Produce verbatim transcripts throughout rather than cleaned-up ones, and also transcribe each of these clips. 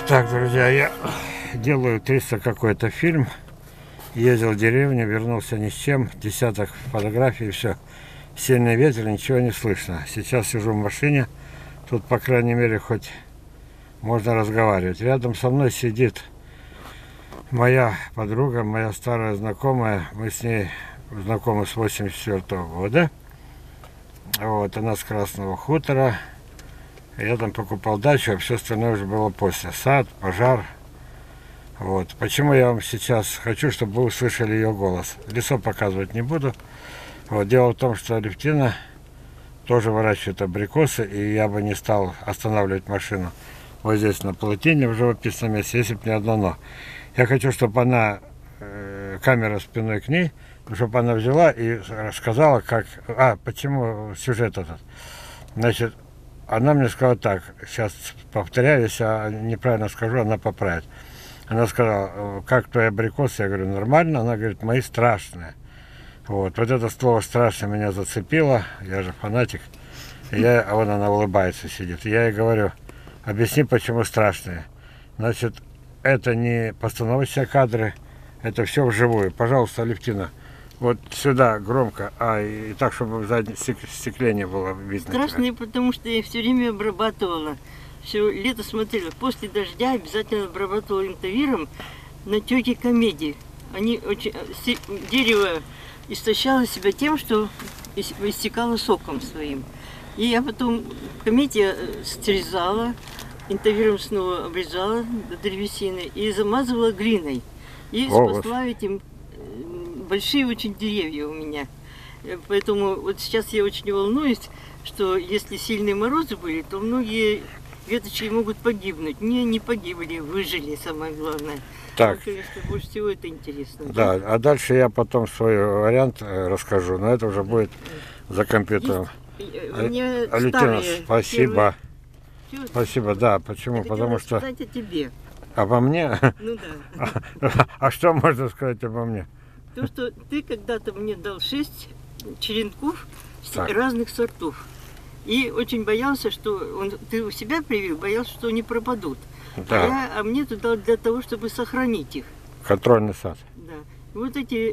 Так, друзья, я делаю триста какой-то фильм. Ездил в деревню, вернулся ни с чем. Десяток фотографий и все. Сильный ветер, ничего не слышно. Сейчас сижу в машине. Тут, по крайней мере, хоть можно разговаривать. Рядом со мной сидит моя подруга, моя старая знакомая. Мы с ней знакомы с восемьдесят четвёртого года. Вот, она с Красного Хутора. Я там покупал дачу, а все остальное уже было после. Сад, пожар. Вот. Почему я вам сейчас хочу, чтобы вы услышали ее голос. Лицо показывать не буду. Вот. Дело в том, что Алевтина тоже выращивает абрикосы, и я бы не стал останавливать машину вот здесь на плотине в живописном месте, если бы не одно но. Я хочу, чтобы она, э, камера спиной к ней, чтобы она взяла и рассказала, как... А, почему сюжет этот? Значит, она мне сказала так, сейчас повторяю, если я неправильно скажу, она поправит. Она сказала, как твои абрикосы? Я говорю, нормально. Она говорит, мои страшные. Вот, вот это слово страшно меня зацепило, я же фанатик. И я, а вон она улыбается, сидит. И я ей говорю, объясни, почему страшные. Значит, это не постановочные кадры, это все вживую. Пожалуйста, Алевтина, вот сюда громко, а и так, чтобы в заднем стекле не было видно. Страшные, потому что я все время обрабатывала. Все лето смотрела. После дождя обязательно обрабатывала интавиром на тёке комедии. Они очень... Дерево истощало себя тем, что истекало соком своим. И я потом комедия срезала, интавиром снова обрезала до древесины и замазывала глиной. И спасла этим большие очень деревья у меня. Поэтому вот сейчас я очень волнуюсь, что если сильные морозы были, то многие веточки могут погибнуть. Не, не погибли, выжили, самое главное. Так. Ну, конечно, больше всего это интересно. Да, да, а дальше я потом свой вариант расскажу, но это уже будет за компьютером. Алевтина, спасибо. Первые... Спасибо, да. Почему? Я Потому что... о тебе. Обо мне? Ну да. А, а что можно сказать обо мне? То, что ты когда-то мне дал шесть черенков так. разных сортов. И очень боялся, что он, ты у себя привил, боялся, что они пропадут. Да. А, я, а мне туда для того, чтобы сохранить их. Контрольный сад. Да. И вот эти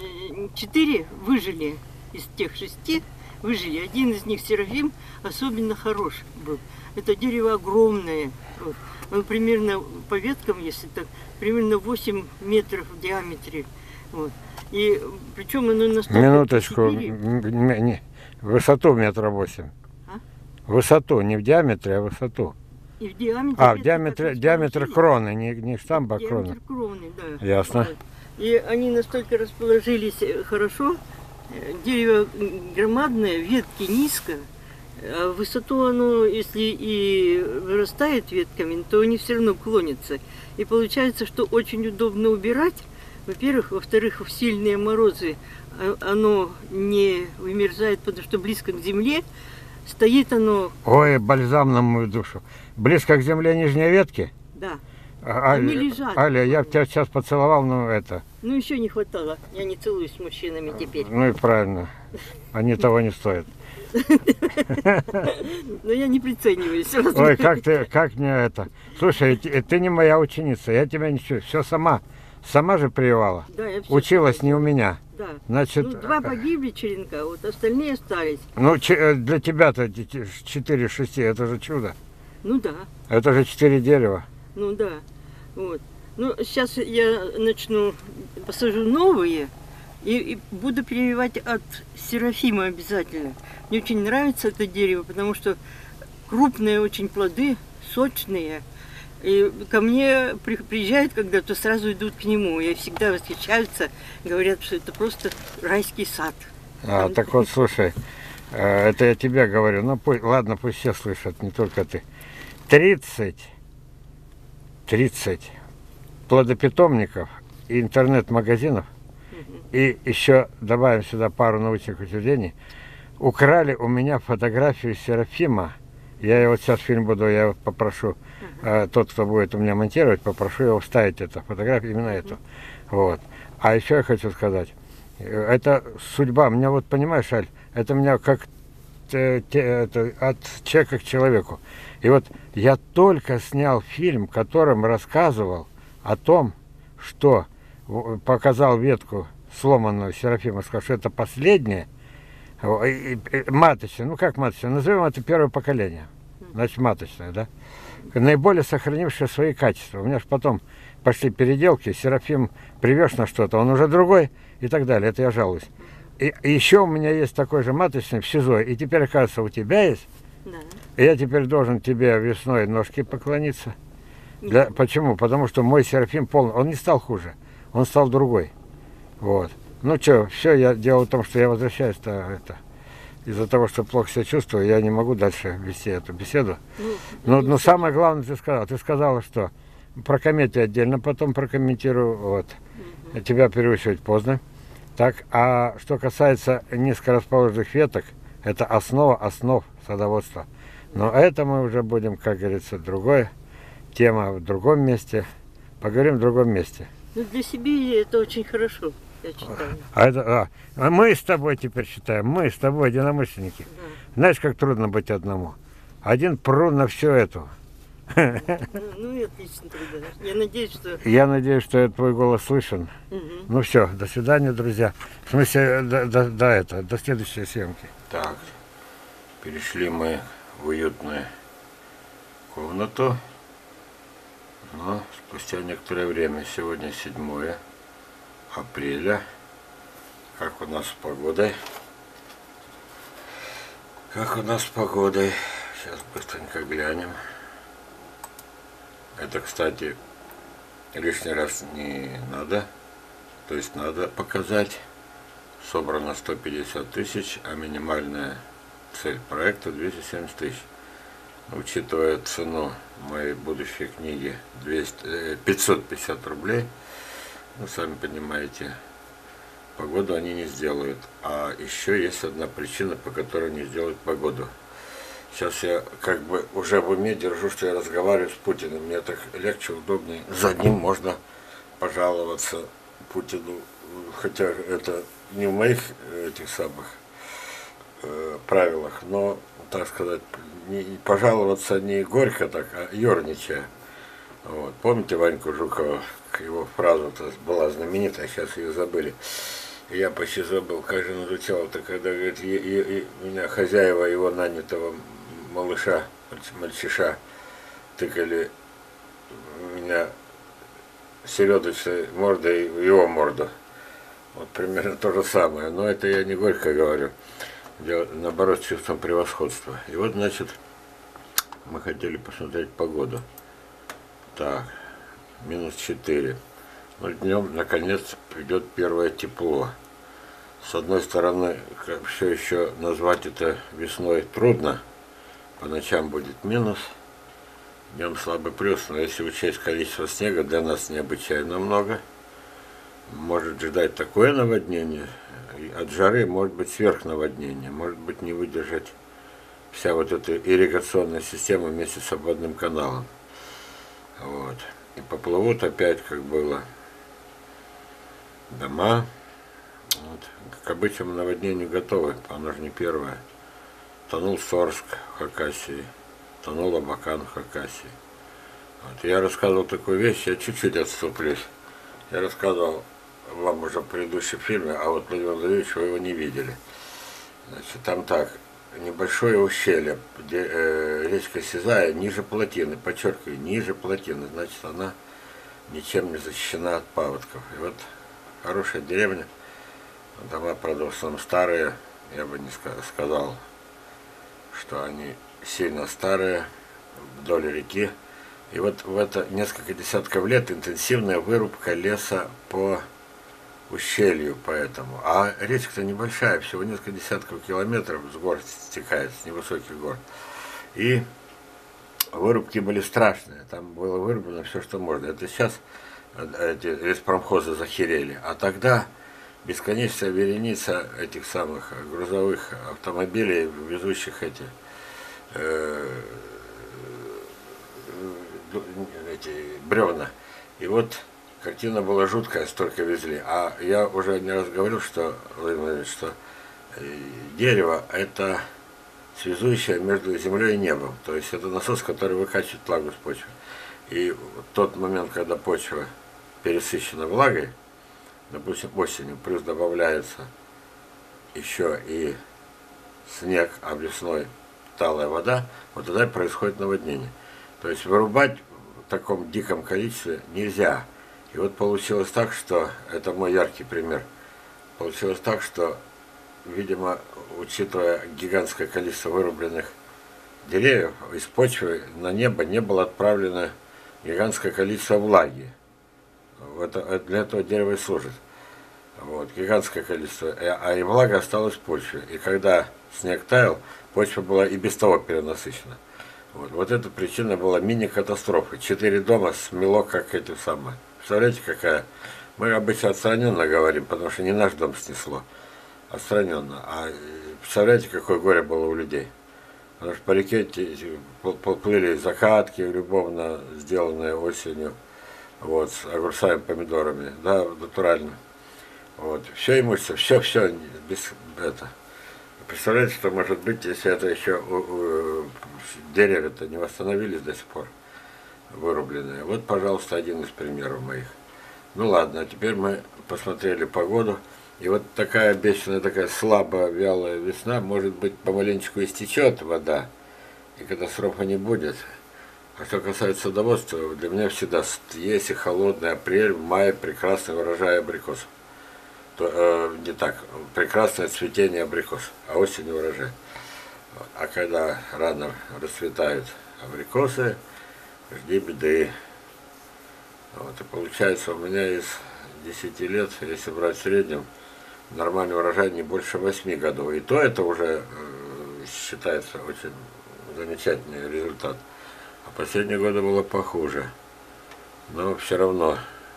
четыре выжили из тех шести, выжили. Один из них, Серафим, особенно хорош был. Это дерево огромное. Вот. Он примерно по веткам, если так, примерно восемь метров в диаметре. Вот. И причем оно настолько... Минуточку. Не, высоту метра восемь. А? Высоту, не в диаметре, а высоту. И в диаметре... А, в диаметре, диаметр кроны, не, не штамба, а кроны. Диаметр кроны, да. Ясно. Вот. И они настолько расположились хорошо. Дерево громадное, ветки низко. А высоту оно, если и вырастает ветками, то они все равно клонятся. И получается, что очень удобно убирать. Во-первых, во-вторых, в сильные морозы оно не вымерзает, потому что близко к земле. Стоит оно... Ой, бальзам на мою душу. Близко к земле нижние ветки? Да. А, Они Аля, лежат. Аля, я тебя сейчас поцеловал, но это... Ну, еще не хватало. Я не целуюсь с мужчинами теперь. Ну и правильно. Они того не стоят. Но я не прицениваюсь. Ой, как ты, как мне это... Слушай, ты не моя ученица, я тебя ничего, все сама. Сама же прививала. Да, я все Училась не у меня. Да. Значит, ну, два погибли черенка, вот остальные остались. Ну, для тебя-то четыре шести, это же чудо. Ну да. Это же четыре дерева. Ну да. Вот. Ну, сейчас я начну, посажу новые и, и буду прививать от Серафима обязательно. Мне очень нравится это дерево, потому что крупные очень плоды, сочные. И ко мне приезжают когда-то, сразу идут к нему. И всегда восхищаются, говорят, что это просто райский сад. А, так вот, слушай, это я тебе говорю. Ну, пусть, ладно, пусть все слышат, не только ты. тридцать, тридцать плодопитомников и интернет-магазинов, угу. И еще добавим сюда пару научных учреждений, украли у меня фотографию Серафима. Я его сейчас фильм буду, я его попрошу, uh-huh. э, тот, кто будет у меня монтировать, попрошу его вставить эту фотографию, именно uh-huh. эту. Вот. А еще я хочу сказать, это судьба. Меня вот, понимаешь, Аль, это меня как э, те, это, от человека к человеку. И вот я только снял фильм, которым рассказывал о том, что показал ветку сломанную Серафима, сказал, что это последнее, маточное, ну как маточное, назовем это первое поколение, значит маточное, да, наиболее сохранившее свои качества. У меня же потом пошли переделки, Серафим привез на что-то, он уже другой и так далее, это я жалуюсь. И, и еще у меня есть такой же маточный в СИЗО, и теперь, оказывается, у тебя есть, да. И я теперь должен тебе весной ножки поклониться. Для, почему? Потому что мой Серафим полный, он не стал хуже, он стал другой. Вот. Ну что, все, я дело в том, что я возвращаюсь-то это, из-за того, что плохо себя чувствую, я не могу дальше вести эту беседу. Ну, но, но самое главное ты сказала, ты сказала, что про комедию отдельно потом прокомментирую, вот. Угу. Тебя переучивать поздно. Так, а что касается низкорасположенных веток, это основа основ садоводства. Но это мы уже будем, как говорится, другая тема в другом месте. Поговорим в другом месте. Ну, для Сибири это очень хорошо, я считаю. А, это, а, мы с тобой теперь считаем, мы с тобой единомышленники. Да. Знаешь, как трудно быть одному? Один прун на все это. Ну, ну и отлично тогда. Я надеюсь, что... Я надеюсь, что твой голос слышен. Угу. Ну все, до свидания, друзья. В смысле, до, до, до, это, до следующей съемки. Так, перешли мы в уютную комнату. Но спустя некоторое время, сегодня седьмое апреля, как у нас с погодой? Как у нас с погодой? Сейчас быстренько глянем. Это, кстати, лишний раз не надо, то есть надо показать. Собрано сто пятьдесят тысяч, а минимальная цель проекта двести семьдесят тысяч. Учитывая цену моей будущей книги двести, пятьсот пятьдесят рублей, ну, сами понимаете, погоду они не сделают. А еще есть одна причина, по которой не сделают погоду. Сейчас я как бы уже в уме держу, что я разговариваю с Путиным. Мне так легче, удобнее. За ним можно пожаловаться Путину, хотя это не в моих этих самых э, правилах, но, так сказать, не, пожаловаться не горько так, а ерничая. Вот. Помните Ваньку Жукова? Его фраза-то была знаменитая, сейчас ее забыли. Я почти забыл, как же он звучал, это когда, говорит, и, и, и меня хозяева его нанятого малыша, мальчиша, тыкали меня середочной мордой в его морду. Вот примерно то же самое, но это я не горько говорю, я, наоборот, с чувством превосходства. И вот, значит, мы хотели посмотреть погоду. Так, минус четыре. Но днем, наконец, придет первое тепло. С одной стороны, все еще назвать это весной трудно. По ночам будет минус, днем слабый плюс. Но если учесть количество снега, для нас необычайно много. Может ждать такое наводнение. От жары может быть сверхнаводнение. Может быть не выдержать вся вот эта ирригационная система вместе с обводным каналом. Вот. И поплывут опять, как было, дома. Вот. К обычному наводнению готовы, оно же не первое. Тонул Сорск в Хакасии, тонул Абакан в Хакасии. Вот. Я рассказывал такую вещь, я чуть-чуть отступлюсь. Я рассказывал вам уже в предыдущем фильме, а вот Владимир Владимирович, вы его не видели. Значит, там так, небольшое ущелье, где, э, речка Сизая ниже плотины, подчеркиваю, ниже плотины, значит, она ничем не защищена от паводков. И вот хорошая деревня, дома, правда, в основном старые, я бы не сказал, что они сильно старые, вдоль реки. И вот в это несколько десятков лет интенсивная вырубка леса по ущелью поэтому. А речка-то небольшая, всего несколько десятков километров с гор стекает, с невысоких гор. И вырубки были страшные, там было вырублено все, что можно. Это сейчас эти леспромхозы захерели. А тогда бесконечная вереница этих самых грузовых автомобилей, везущих эти, э, эти бревна. И вот картина была жуткая, столько везли. А я уже не раз говорил, что, что дерево это связующая между землей и небом. То есть это насос, который выкачивает влагу с почвы. И в тот момент, когда почва пересыщена влагой, допустим, осенью, плюс добавляется еще и снег, а весной талая вода, вот тогда и происходит наводнение. То есть вырубать в таком диком количестве нельзя. И вот получилось так, что, это мой яркий пример, получилось так, что, видимо, учитывая гигантское количество вырубленных деревьев, из почвы на небо не было отправлено гигантское количество влаги. Это, для этого дерево и служит. Вот, гигантское количество. А и влага осталась в почве. И когда снег таял, почва была и без того перенасыщена. Вот, вот эта причина была мини-катастрофы. Четыре дома смело, как эти самые. Представляете, какая? Мы обычно отстраненно говорим, потому что не наш дом снесло. Отстраненно. А представляете, какое горе было у людей? Потому что по реке плыли закатки, любовно сделанные осенью, вот, с огурцами, помидорами, да, натурально. Вот, все имущество, все, все, без, это. Представляете, что может быть, если это еще деревья-то не восстановились до сих пор, вырубленные. Вот, пожалуйста, один из примеров моих. Ну ладно, теперь мы посмотрели погоду. И вот такая обещанная, такая слабая, вялая весна, может быть, помаленечку истечет вода, и катастрофы не будет. А что касается садоводства, для меня всегда есть и холодный апрель, май, прекрасный урожай абрикосов. То, э, не так, прекрасное цветение абрикосов, а осенью урожай. А когда рано расцветают абрикосы, жди беды. Вот, и получается, у меня из десяти лет, если брать в среднем, нормальный урожай не больше восьми годов. И то это уже э, считается очень замечательный результат. А последние годы было похуже. Но все равно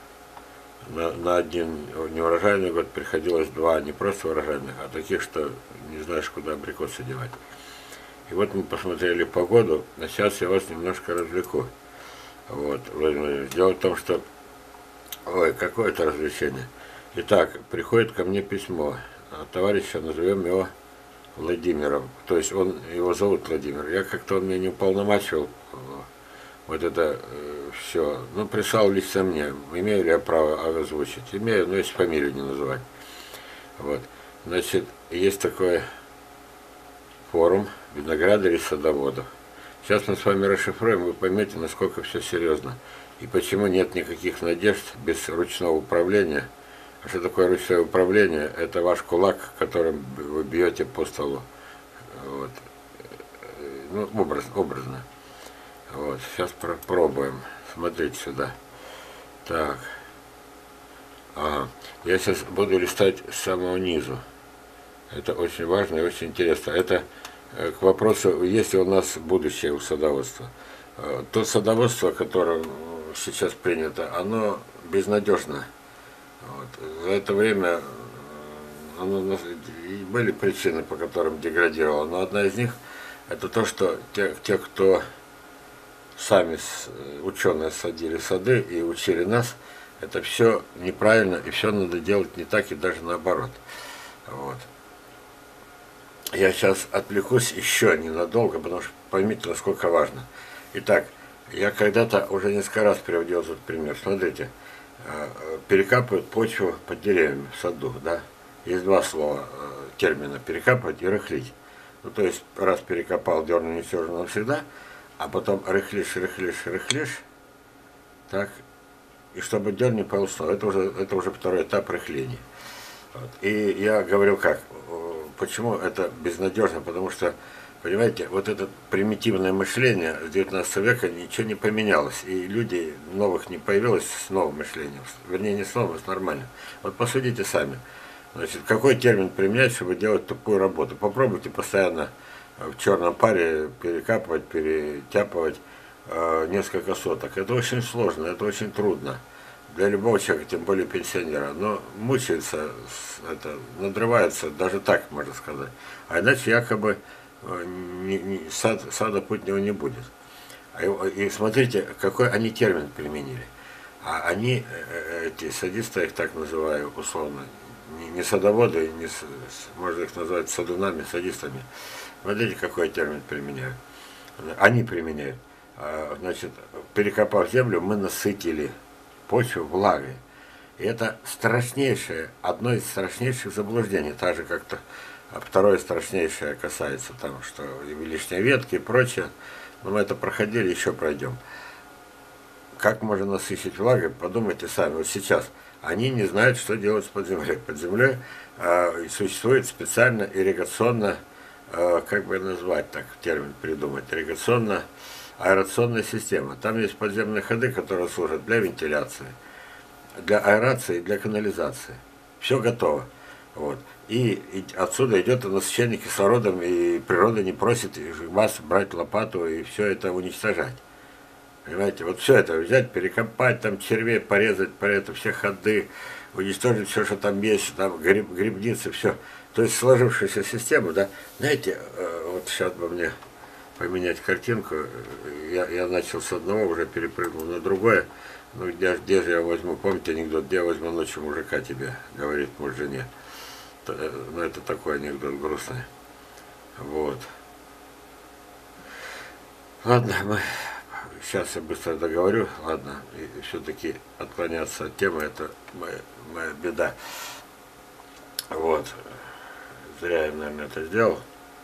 на, на один неурожайный год приходилось два, не просто урожайных, а таких, что не знаешь, куда абрикосы девать. И вот мы посмотрели погоду, а сейчас я вас немножко развлеку. Вот, Владимир, дело в том, что... Ой, какое это развлечение. Итак, приходит ко мне письмо от товарища, назовем его Владимиром. То есть он, его зовут Владимир. Я как-то он меня не уполномачивал вот это э, все. Ну, прислал лично мне. Имею ли я право озвучить? Имею, но если фамилию не называть. Вот. Значит, есть такой форум виноградарей и садоводов. Сейчас мы с вами расшифруем, вы поймете, насколько все серьезно. И почему нет никаких надежд без ручного управления. А что такое ручное управление? Это ваш кулак, которым вы бьете по столу. Вот. Ну, образ, образно. Вот. Сейчас попробуем. Смотрите сюда. Так. Ага. Я сейчас буду листать с самого низу. Это очень важно и очень интересно. Это к вопросу, есть ли у нас будущее у садоводства. То садоводство, которое сейчас принято, оно безнадежно. Вот. За это время оно, были причины, по которым деградировало, но одна из них это то, что те, те кто сами ученые садили сады и учили нас, это все неправильно и все надо делать не так и даже наоборот. Вот. Я сейчас отвлекусь еще ненадолго, потому что поймите, насколько важно. Итак, я когда-то уже несколько раз приводил этот пример. Смотрите, перекапывают почву под деревьями в саду, да? Есть два слова, термина перекапывать и рыхлить. Ну, то есть, раз перекопал, дерну не все же навсегда, а потом рыхлишь, рыхлишь, рыхлишь, так, и чтобы дерн не полоснул. Это уже, это уже второй этап рыхления. Вот. И я говорил как, почему это безнадежно, потому что, понимаете, вот это примитивное мышление с девятнадцатого века ничего не поменялось, и люди новых не появилось с новым мышлением, вернее не с новым, а с нормальным. Вот посудите сами, значит, какой термин применять, чтобы делать тупую работу. Попробуйте постоянно в черном паре перекапывать, перетяпывать э, несколько соток. Это очень сложно, это очень трудно для любого человека, тем более пенсионера. Но мучается, это, надрывается, даже так можно сказать. А иначе якобы Не, не, сад, сада путнего не будет. И смотрите, какой они термин применили. А они, эти садисты, я их так называю условно, не, не садоводы, не, можно их назвать садунами, садистами. Смотрите, какой термин применяют. Они применяют. Значит, перекопав землю, мы насытили почву влагой. И это страшнейшее, одно из страшнейших заблуждений, так же как-то второе страшнейшее касается там, что лишние ветки и прочее. Но мы это проходили, еще пройдем. Как можно насыщать влагой, подумайте сами. Вот сейчас они не знают, что делать под землей. Под землей э, существует специально ирригационно, э, как бы назвать так, термин придумать, ирригационно аэрационная система. Там есть подземные ходы, которые служат для вентиляции, для аэрации, для канализации. Все готово. Вот. И, и отсюда идет насыщение кислородом, и природа не просит вас брать лопату и все это уничтожать. Понимаете, вот все это взять, перекопать, там червей порезать, по это все ходы, уничтожить все, что там есть, там гриб, грибницы, все. То есть сложившаяся система, да. Знаете, вот сейчас бы мне поменять картинку, я, я начал с одного, уже перепрыгнул на другое. Ну, где, где же я возьму, помните анекдот, где я возьму ночью мужика тебе, говорит муж жене. Ну, это такой анекдот грустный. Вот. Ладно, мы... Сейчас я быстро договорю, ладно, и все-таки отклоняться от темы, это моя, моя беда. Вот. Зря я, наверное, это сделал.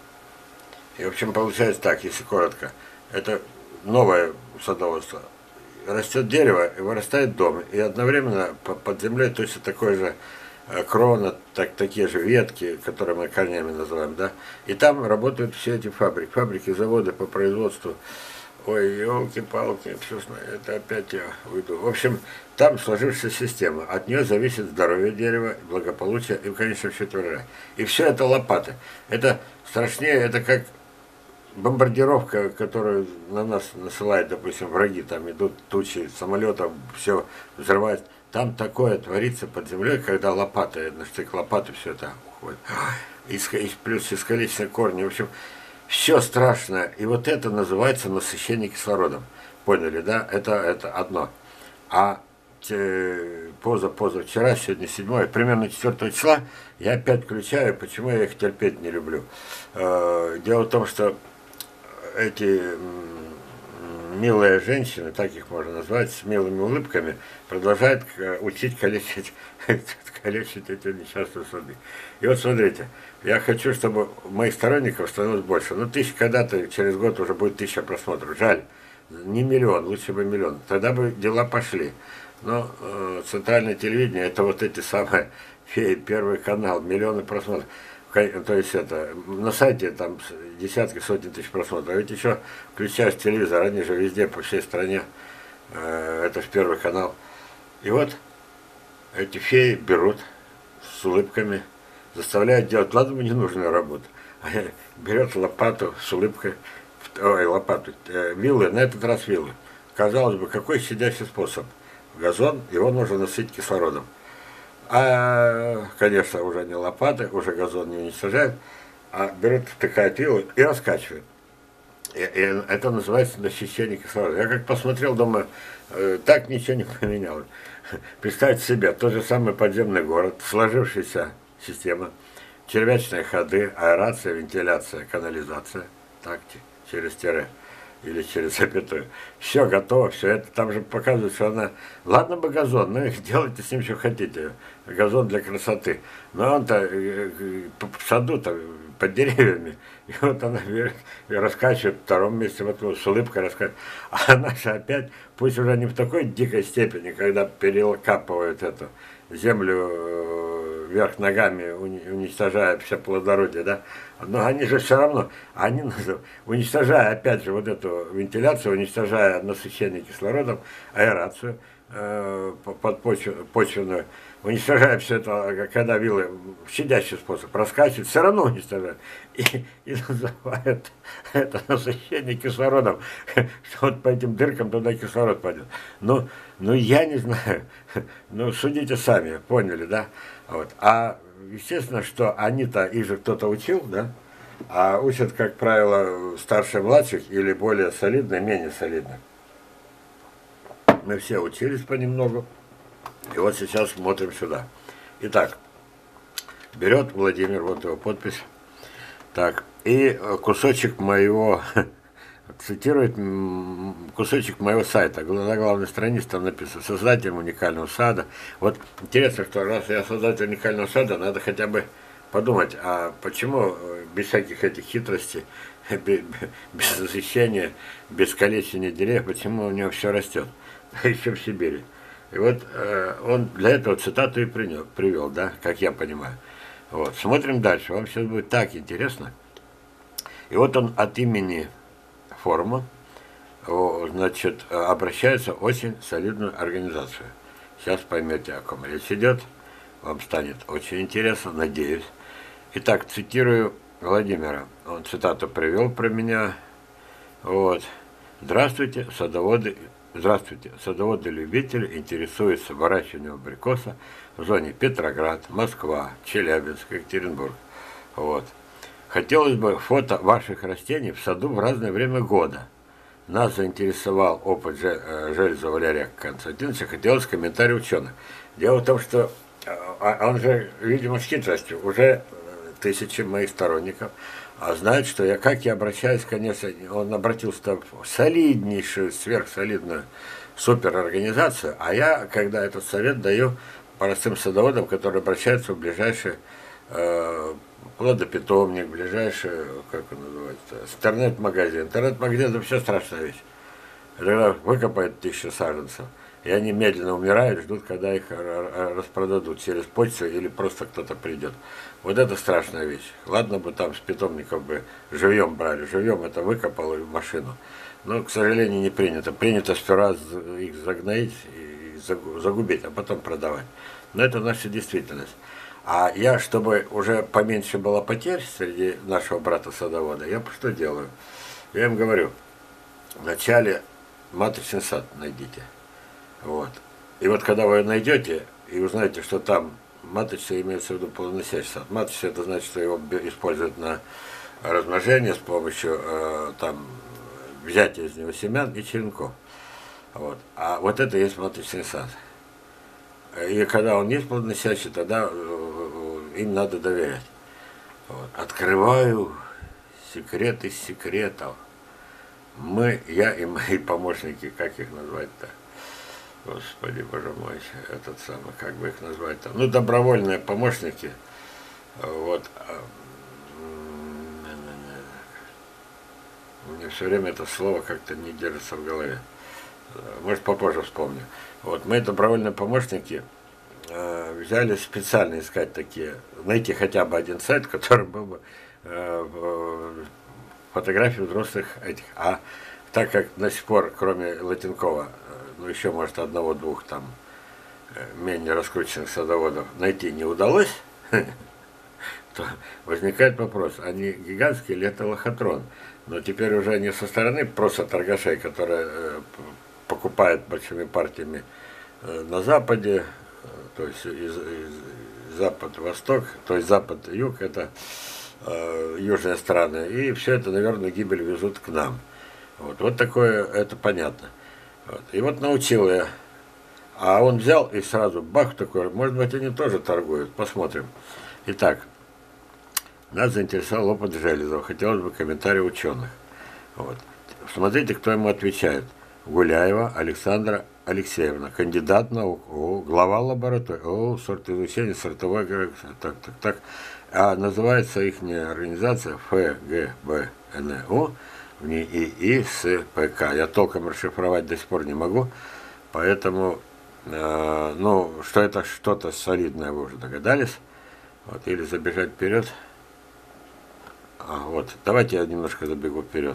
И, в общем, получается так, если коротко. Это новое садоводство. Растет дерево и вырастает дом. И одновременно под землей точно такой же крона, так, такие же ветки, которые мы корнями называем, да. И там работают все эти фабрики, фабрики, заводы по производству. Ой, елки-палки, это опять я уйду. В общем, там сложившаяся система. От нее зависит здоровье дерева, благополучие и, конечно, все урожай. И все это лопаты. Это страшнее, это как бомбардировка, которую на нас насылают, допустим, враги. Там идут тучи самолетов, все взрывают. Там такое творится под землей, когда лопаты, на штык лопаты, все это уходит. И плюс искалеченные корни. В общем, все страшное. И вот это называется насыщение кислородом. Поняли, да? Это, это одно. А поза-позавчера, сегодня седьмое, примерно четвёртого числа, я опять включаю, почему я их терпеть не люблю. Дело в том, что эти милые женщины, так их можно назвать, с милыми улыбками, продолжают учить калечить, калечить эти несчастные сады. И вот смотрите, я хочу, чтобы моих сторонников становилось больше. Ну, тысяч когда-то, через год уже будет тысяча просмотров. Жаль, не миллион, лучше бы миллион. Тогда бы дела пошли. Но э, центральное телевидение, это вот эти самые феи, Первый канал, миллионы просмотров. То есть это, на сайте там десятки, сотни тысяч просмотров. А ведь еще включаешь телевизор, они же везде, по всей стране. Э, это же Первый канал. И вот эти феи берут с улыбками, заставляют делать, ладно бы ненужную работу. Берет лопату с улыбкой, ой, лопату, э, виллы, на этот раз виллы. Казалось бы, какой щадящий способ. Газон, его нужно насытить кислородом. А, конечно, уже не лопаты, уже газон не уничтожают, а берут, втыкают виллы и раскачивают. И, и это называется насыщение кислорода. Я как посмотрел, думаю, э, так ничего не поменялось. Представьте себе, тот же самый подземный город, сложившаяся система, червячные ходы, аэрация, вентиляция, канализация, так, через тире или через запятую. Все готово, все это. Там же показывают, что она... Ладно бы газон, ну делайте с ним, что хотите. Газон для красоты. Но он-то в саду-то, под деревьями. И вот она раскачивает в втором месте, вот с улыбкой раскачивает. А наша опять, пусть уже не в такой дикой степени, когда перекапывают эту землю вверх ногами, уничтожая все плодородие, да, но они же все равно, они, уничтожая, опять же, вот эту вентиляцию, уничтожая насыщение кислородом, аэрацию э, подпочвенную, уничтожая все это, когда виллы, щадящий способ, раскачивают, все равно уничтожают. И, и называют это насыщение кислородом, что вот по этим дыркам туда кислород пойдет. Ну, ну я не знаю, ну судите сами, поняли, да? Вот. А естественно, что они-то, их же кто-то учил, да? А учат, как правило, старше младших или более солидно, менее солидно. Мы все учились понемногу. И вот сейчас смотрим сюда. Итак, берет Владимир, вот его подпись. Так, И кусочек моего, цитирует кусочек моего сайта. На главной странице там написано: создатель уникального сада. Вот интересно, что раз я создатель уникального сада, надо хотя бы подумать, а почему без всяких этих хитростей, без, без защищения, без калечения деревьев, почему у него все растет, еще в Сибири. И вот э, он для этого цитату и принес, привел, да, как я понимаю. Вот. Смотрим дальше, вам сейчас будет так интересно. И вот он от имени форума, значит, обращается в очень солидную организацию. Сейчас поймете, о ком речь идет. Вам станет очень интересно, надеюсь. Итак, цитирую Владимира. Он цитату привел про меня. Вот. Здравствуйте, садоводы. Здравствуйте, садоводы-любители интересуются выращиванием абрикоса в зоне Петроград, Москва, Челябинск, Екатеринбург. Вот. Хотелось бы фото ваших растений в саду в разное время года. Нас заинтересовал опыт Железа Валерия Константиновича, хотелось комментарий ученых. Дело в том, что он же, видимо, с хитростью, уже тысячи моих сторонников, а знает, что я, как я обращаюсь, конечно, он обратился в солиднейшую, сверхсолидную суперорганизацию, а я, когда этот совет, даю простым садоводам, которые обращаются в ближайший э, плодопитомник, ближайший, как он называется, интернет-магазин. Интернет-магазин – это вообще страшная вещь. Когда выкопают тысячу саженцев, и они медленно умирают, ждут, когда их распродадут через почту или просто кто-то придет. Вот это страшная вещь. Ладно бы там с питомников бы живьем брали. Живьем это выкопал в машину. Но, к сожалению, не принято. Принято сперва их загноить и загубить, а потом продавать. Но это наша действительность. А я, чтобы уже поменьше было потерь среди нашего брата-садовода, я что делаю? Я им говорю: вначале маточный сад найдите. Вот. И вот когда вы найдете и узнаете, что там маточный, имеется в виду плодоносящий сад. Маточный — это значит, что его используют на размножение с помощью э, там, взятия из него семян и черенков. Вот. А вот это и есть маточный сад. И когда он есть плодоносящий, тогда э, им надо доверять. Вот. Открываю секрет из секретов. Мы, я и мои помощники, как их назвать-то? Господи, боже мой, этот самый, как бы их назвать-то? Ну, добровольные помощники. Вот. У меня все время это слово как-то не держится в голове. Может, попозже вспомню. Вот, мы, добровольные помощники, взяли специально искать такие, найти хотя бы один сайт, который был бы фотографии взрослых этих. А так как до сих пор, кроме Латинкова, ну еще, может, одного-двух там менее раскрученных садоводов найти не удалось, то возникает вопрос, а не гигантский ли это лохотрон? Но теперь уже не со стороны просто торгашей, которые покупают большими партиями на Западе, то есть из, из запад-восток, то есть запад-юг, это э, южные страны, и все это, наверное, гибель везут к нам. Вот, вот такое, это понятно. Вот. И вот научил я. А он взял и сразу бах такой, может быть, они тоже торгуют, посмотрим. Итак, нас заинтересовал опыт Железова, хотелось бы комментарий ученых. Вот. Смотрите, кто ему отвечает. Гуляева Александра Алексеевна, кандидат наук, о, глава лаборатории, о, сорт изучения, сортовой, так, так, так. А называется их организация эф гэ бэ эн э о, в ней и и эс пэ ка. Я толком расшифровать до сих пор не могу, поэтому, э, ну, что это что-то солидное, вы уже догадались. Вот, или забежать вперед. А, вот, давайте я немножко забегу вперед.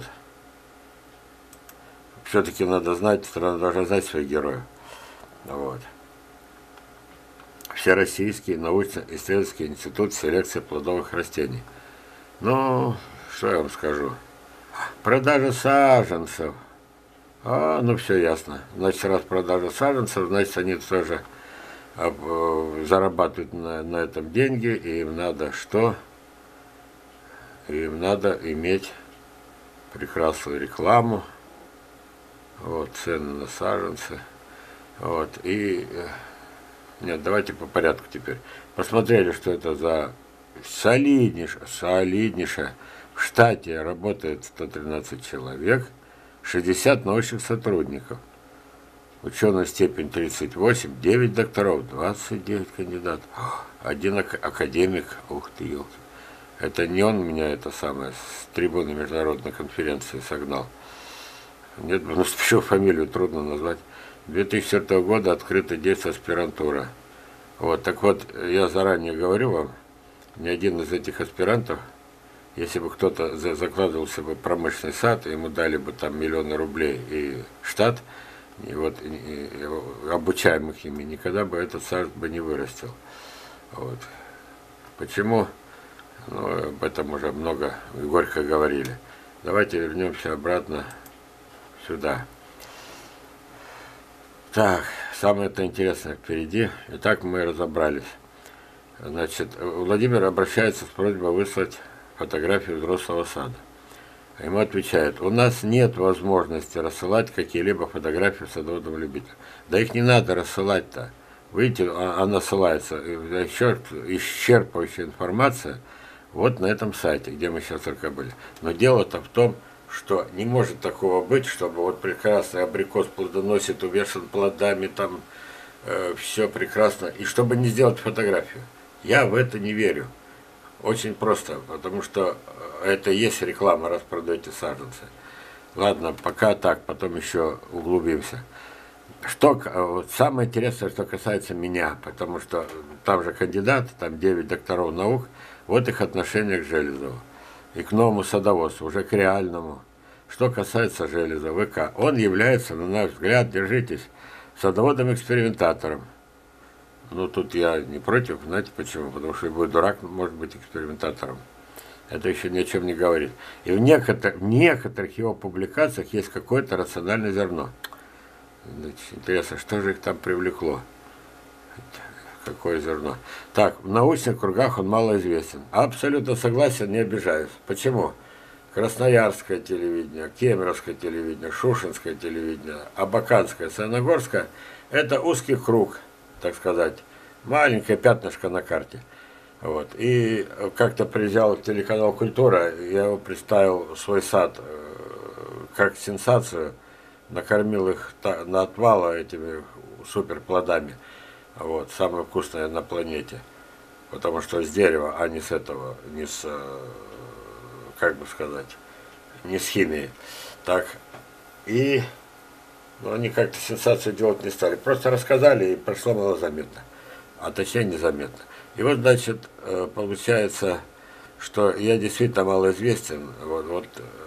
Все-таки надо знать, страна должна знать своих героев. Вот. Всероссийский научно-исследовательский институт селекции плодовых растений. Ну, что я вам скажу? Продажа саженцев. А, ну все ясно. Значит, раз продажа саженцев, значит, они тоже э, зарабатывают на, на этом деньги, и им надо что? Им надо иметь прекрасную рекламу. Вот, цены на саженцы. Вот, и... Нет, давайте по порядку теперь. Посмотрели, что это за солиднейшая, солиднейшая В штате работает сто тринадцать человек, шестьдесят научных сотрудников. Ученая степень тридцать восемь, девять докторов, двадцать девять кандидатов, один академик. Ух ты, елки. Это не он меня это самое с трибуны международной конференции согнал. Нет, ну что фамилию трудно назвать. две тысячи четвёртого года открыта действие аспирантура. Вот, так вот, я заранее говорю вам, ни один из этих аспирантов, если бы кто-то закладывался бы в промышленный сад, ему дали бы там миллионы рублей и штат, и вот и, и, обучаемых ими, никогда бы этот сад бы не вырастил. Вот. Почему? Ну, об этом уже много и горько говорили. Давайте вернемся обратно сюда. Так, самое-то интересное впереди. Итак, мы разобрались. Значит, Владимир обращается с просьбой выслать фотографию взрослого сада. Ему отвечают: у нас нет возможности рассылать какие-либо фотографии садоводам любителям. Да их не надо рассылать-то. Видите, она ссылается. Еще исчерпывающая информация вот на этом сайте, где мы сейчас только были. Но дело-то в том, что не может такого быть, чтобы вот прекрасный абрикос плодоносит, увешан плодами, там э, все прекрасно, и чтобы не сделать фотографию. Я в это не верю. Очень просто, потому что это и есть реклама, раз продаете саженцы. Ладно, пока так, потом еще углубимся. Что, вот самое интересное, что касается меня, потому что там же кандидат, там девять докторов наук, вот их отношение к Железову. И к новому садоводству, уже к реальному. Что касается Железова, ВК, он является, на наш взгляд, держитесь, садоводом-экспериментатором. Ну, тут я не против, знаете почему? Потому что любой дурак может быть экспериментатором. Это еще ни о чем не говорит. И в некоторых, в некоторых его публикациях есть какое-то рациональное зерно. Значит, интересно, что же их там привлекло? Какое зерно? Так, в научных кругах он малоизвестен. Абсолютно согласен, не обижаюсь. Почему? Красноярское телевидение, Кемеровское телевидение, Шушинское телевидение, Абаканское, Саяногорское – это узкий круг, так сказать, маленькое пятнышко на карте. Вот. И как-то приезжал телеканал «Культура», я его представил свой сад как сенсацию, накормил их на отвало этими суперплодами. Вот, самое вкусное на планете. Потому что с дерева, а не с этого, не с, как бы сказать, не с химией. Так, и ну, они как-то сенсацию делать не стали. Просто рассказали, и прошло малозаметно. А точнее незаметно. И вот, значит, получается, что я действительно малоизвестен. Вот, вот,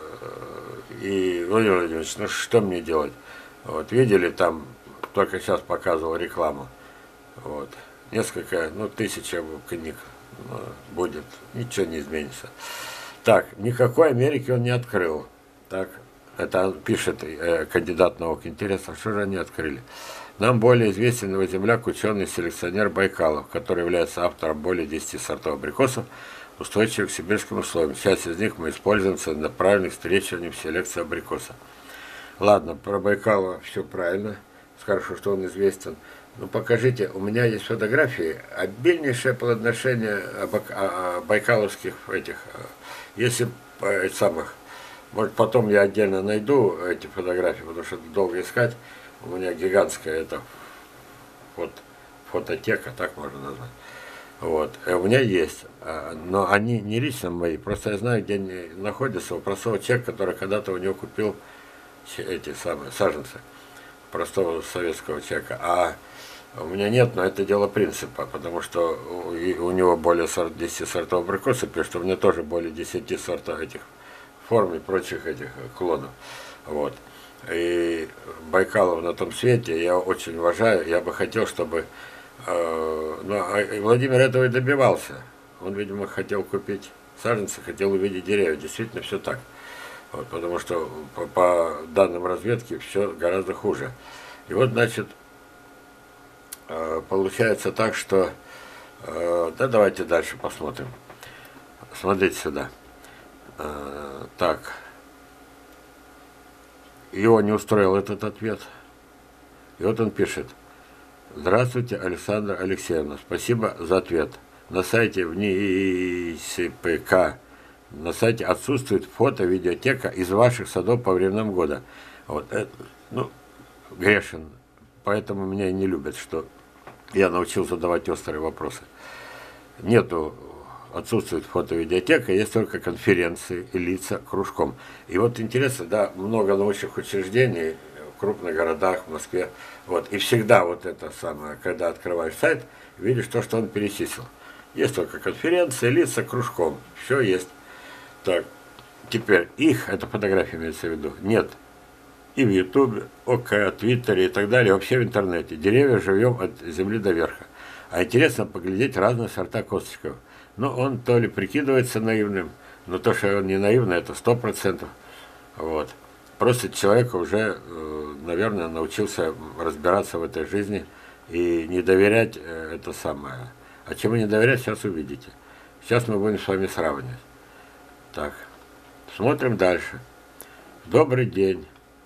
и, Владимир Владимирович, ну что мне делать? Вот, видели, там, только сейчас показывал рекламу. Вот. Несколько, ну, тысяча книг ну, будет, ничего не изменится. Так, никакой Америки он не открыл. Так, это пишет э, кандидат наук. Интересно, что же они открыли? Нам более известен его земляк, ученый-селекционер Байкалов, который является автором более десяти сортов абрикосов, устойчивых к сибирским условиям. Часть из них мы используем в целенаправленных встречиваниях в селекции абрикоса. Ладно, про Байкалова все правильно. Хорошо, что он известен. Ну, покажите, у меня есть фотографии, обильнейшее плодоношение байкаловских этих, если самых, может, потом я отдельно найду эти фотографии, потому что это долго искать, у меня гигантская это вот, фототека, так можно назвать. Вот, у меня есть, но они не лично мои, просто я знаю, где они находятся, у простого человека, который когда-то у него купил эти самые саженцы, простого советского человека, а у меня нет, но это дело принципа, потому что у, у него более десяти сортов абрикоса, потому что у меня тоже более десяти сортов этих форм и прочих этих клонов. Вот. И Байкалов на том свете я очень уважаю, я бы хотел, чтобы... Э, ну, а Владимир этого и добивался. Он, видимо, хотел купить саженцы, хотел увидеть деревья. Действительно, все так. Вот, потому что по, по данным разведки все гораздо хуже. И вот, значит... Получается так, что... Да, давайте дальше посмотрим. Смотрите сюда. Так. Его не устроил этот ответ. И вот он пишет. Здравствуйте, Александра Алексеевна. Спасибо за ответ. На сайте в НИИСПК На сайте отсутствует фото-видеотека из ваших садов по временам года. Вот, это, ну, грешен. Поэтому меня и не любят, что я научился задавать острые вопросы. Нету, отсутствует фото-видеотека, есть только конференции и лица кружком. И вот интересно, да, много научных учреждений в крупных городах, в Москве. Вот, и всегда вот это самое, когда открываешь сайт, видишь то, что он перечислил. Есть только конференции, лица кружком. Все есть. Так, теперь их, это фотография имеется в виду, нет. И в Ютубе, ОК, Твиттере и так далее, вообще в интернете. Деревья живем от земли до верха. А интересно поглядеть разные сорта косточков. Ну, он то ли прикидывается наивным, но то, что он не наивный, это сто процентов. Вот. Просто человек уже, наверное, научился разбираться в этой жизни и не доверять это самое. А чему не доверять, сейчас увидите. Сейчас мы будем с вами сравнивать. Так, смотрим дальше. Добрый день.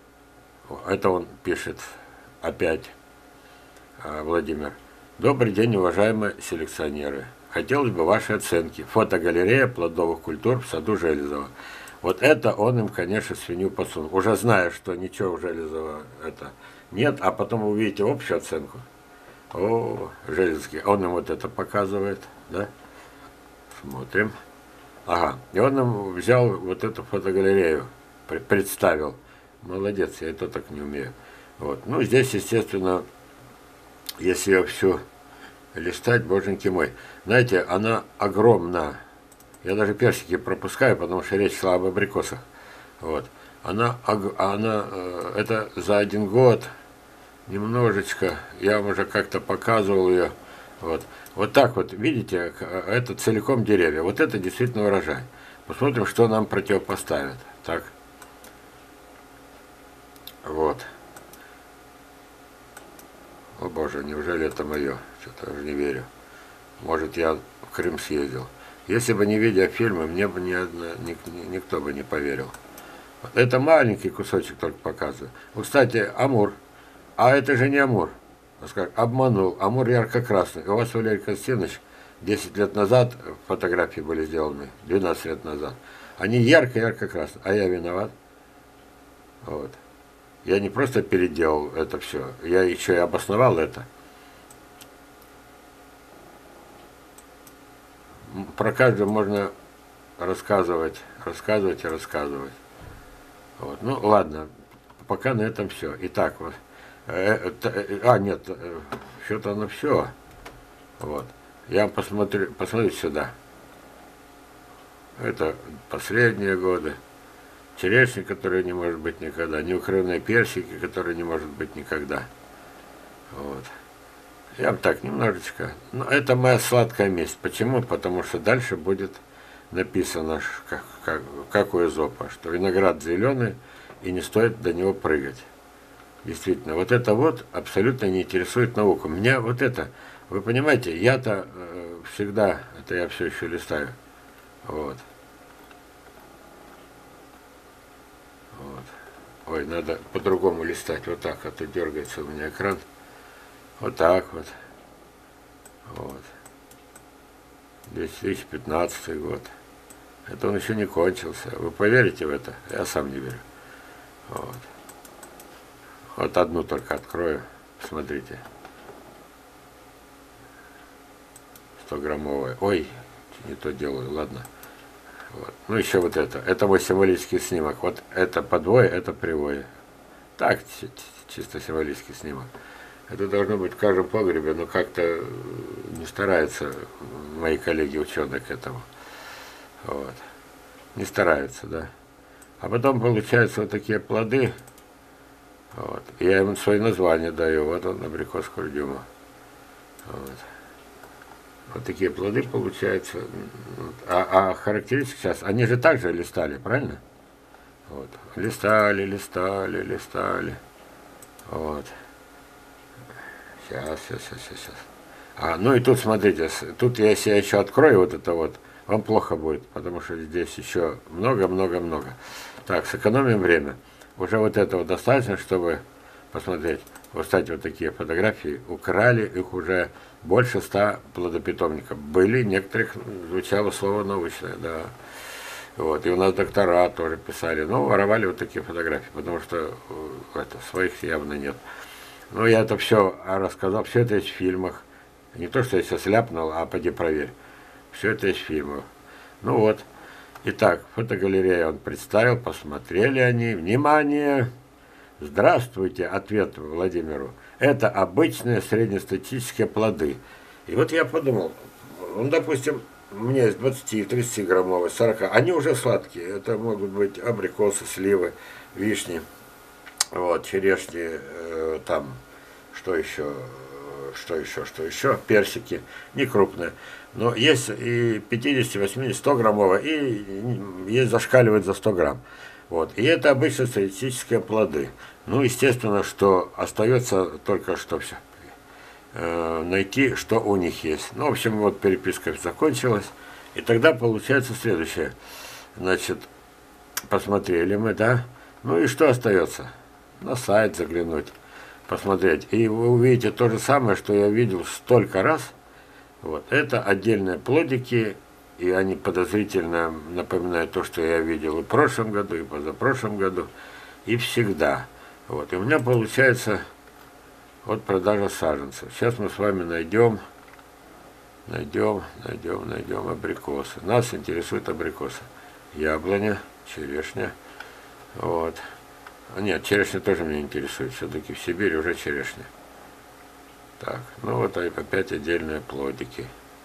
Это он пишет опять, Владимир. Добрый день, уважаемые селекционеры. Хотелось бы ваши оценки. Фотогалерея плодовых культур в саду Железова. Вот это он им, конечно, свинью подсунул. Уже зная, что ничего у Железова это нет, а потом вы увидите общую оценку. О, Железский. Он им вот это показывает, да? Смотрим. Ага. И он нам взял вот эту фотогалерею, представил. Молодец, я это так не умею. Вот. Ну, здесь, естественно, если ее всю листать, боженьки мой. Знаете, она огромна. Я даже персики пропускаю, потому что речь шла об абрикосах. Вот. Она, она, это за один год немножечко, я вам уже как-то показывал ее. Вот. Вот так вот, видите, это целиком деревья. Вот это действительно урожай. Посмотрим, что нам противопоставят. Так. Вот. О боже, неужели это мое? Что-то уже не верю. Может, я в Крым съездил. Если бы не видя фильмы, мне бы ни одна, ни, ни, никто бы не поверил. Вот. Это маленький кусочек только показываю. Вот, кстати, Амур. А это же не Амур. Скажем, обманул. Амур ярко-красный. У вас, Валерий Константинович, десять лет назад фотографии были сделаны, двенадцать лет назад. Они ярко-ярко-красные. А я виноват. Вот. Я не просто переделал это все, я еще и обосновал это. Про каждого можно рассказывать, рассказывать и рассказывать. Вот. Ну ладно, пока на этом все. Итак, вот. Э, э, а, нет, э, что-то оно все. Вот. Я посмотрю, посмотрю сюда. Это последние годы. Черешня, которая не может быть никогда, неукрывные персики, которые не может быть никогда. Вот. Я вам так немножечко. Но это моя сладкая месть. Почему? Потому что дальше будет написано, как, как, как у Эзопа, что виноград зеленый и не стоит до него прыгать. Действительно, вот это вот абсолютно не интересует науку. Меня вот это, вы понимаете, я-то э, всегда, это я все еще листаю. Вот. Вот. Ой, надо по-другому листать. Вот так, а то дергается у меня экран. Вот так вот. Вот. две тысячи пятнадцатый год. Это он еще не кончился. Вы поверите в это? Я сам не верю. Вот. Вот одну только открою. Смотрите. сто-граммовая. Ой, не то делаю. Ладно. Вот. Ну, еще вот это. Это мой символический снимок. Вот это подвое, это привое. Так, чисто символический снимок. Это должно быть в каждом погребе, но как-то не стараются мои коллеги-ученые к этому. Вот. Не стараются, да. А потом получаются вот такие плоды. Вот. Я им свои названия даю. Вот он, абрикос курдюма. Вот. Вот такие плоды получаются. А, а характеристики сейчас, они же также листали, правильно? Вот. Листали, листали, листали. Вот. Сейчас, сейчас, сейчас, сейчас. А, ну и тут, смотрите, тут если я еще открою вот это вот, вам плохо будет, потому что здесь еще много-много-много. Так, сэкономим время. Уже вот этого достаточно, чтобы посмотреть. Вот, кстати, вот такие фотографии. Украли их уже больше ста плодопитомников. Были, некоторых звучало слово научное, да. Вот, и у нас доктора тоже писали, ну, воровали вот такие фотографии, потому что это, своих явно нет. Но я это все рассказал, все это есть в фильмах. Не то, что я сейчас ляпнул, а поди проверь. Все это есть в фильмах. Ну вот. Итак, фотогалерея он представил, посмотрели они. Внимание! Здравствуйте, ответ Владимиру. Это обычные среднестатистические плоды. И вот я подумал, ну, допустим, у меня есть двадцати-тридцати граммовые, сорока. Они уже сладкие. Это могут быть абрикосы, сливы, вишни, вот, черешни, э, там, что еще, что еще, что еще, персики, не крупные. Но есть и пятьдесят, восемьдесят, сто граммовые, и есть зашкаливает за сто грамм. Вот. И это обычно статистические плоды. Ну, естественно, что остается только что все. Э, найти, что у них есть. Ну, в общем, вот переписка закончилась. И тогда получается следующее. Значит, посмотрели мы, да? Ну и что остается? На сайт заглянуть, посмотреть. И вы увидите то же самое, что я видел столько раз. Вот. Это отдельные плодики, и они подозрительно напоминают то, что я видел и в прошлом году, и позапрошлом году, и всегда. Вот. И у меня получается вот продажа саженцев. Сейчас мы с вами найдем, найдем, найдем, найдем абрикосы. Нас интересует абрикосы. Яблоня, черешня. Вот. Нет, черешня тоже меня интересует. Все-таки в Сибири уже черешня. Так, ну вот опять отдельные плодики.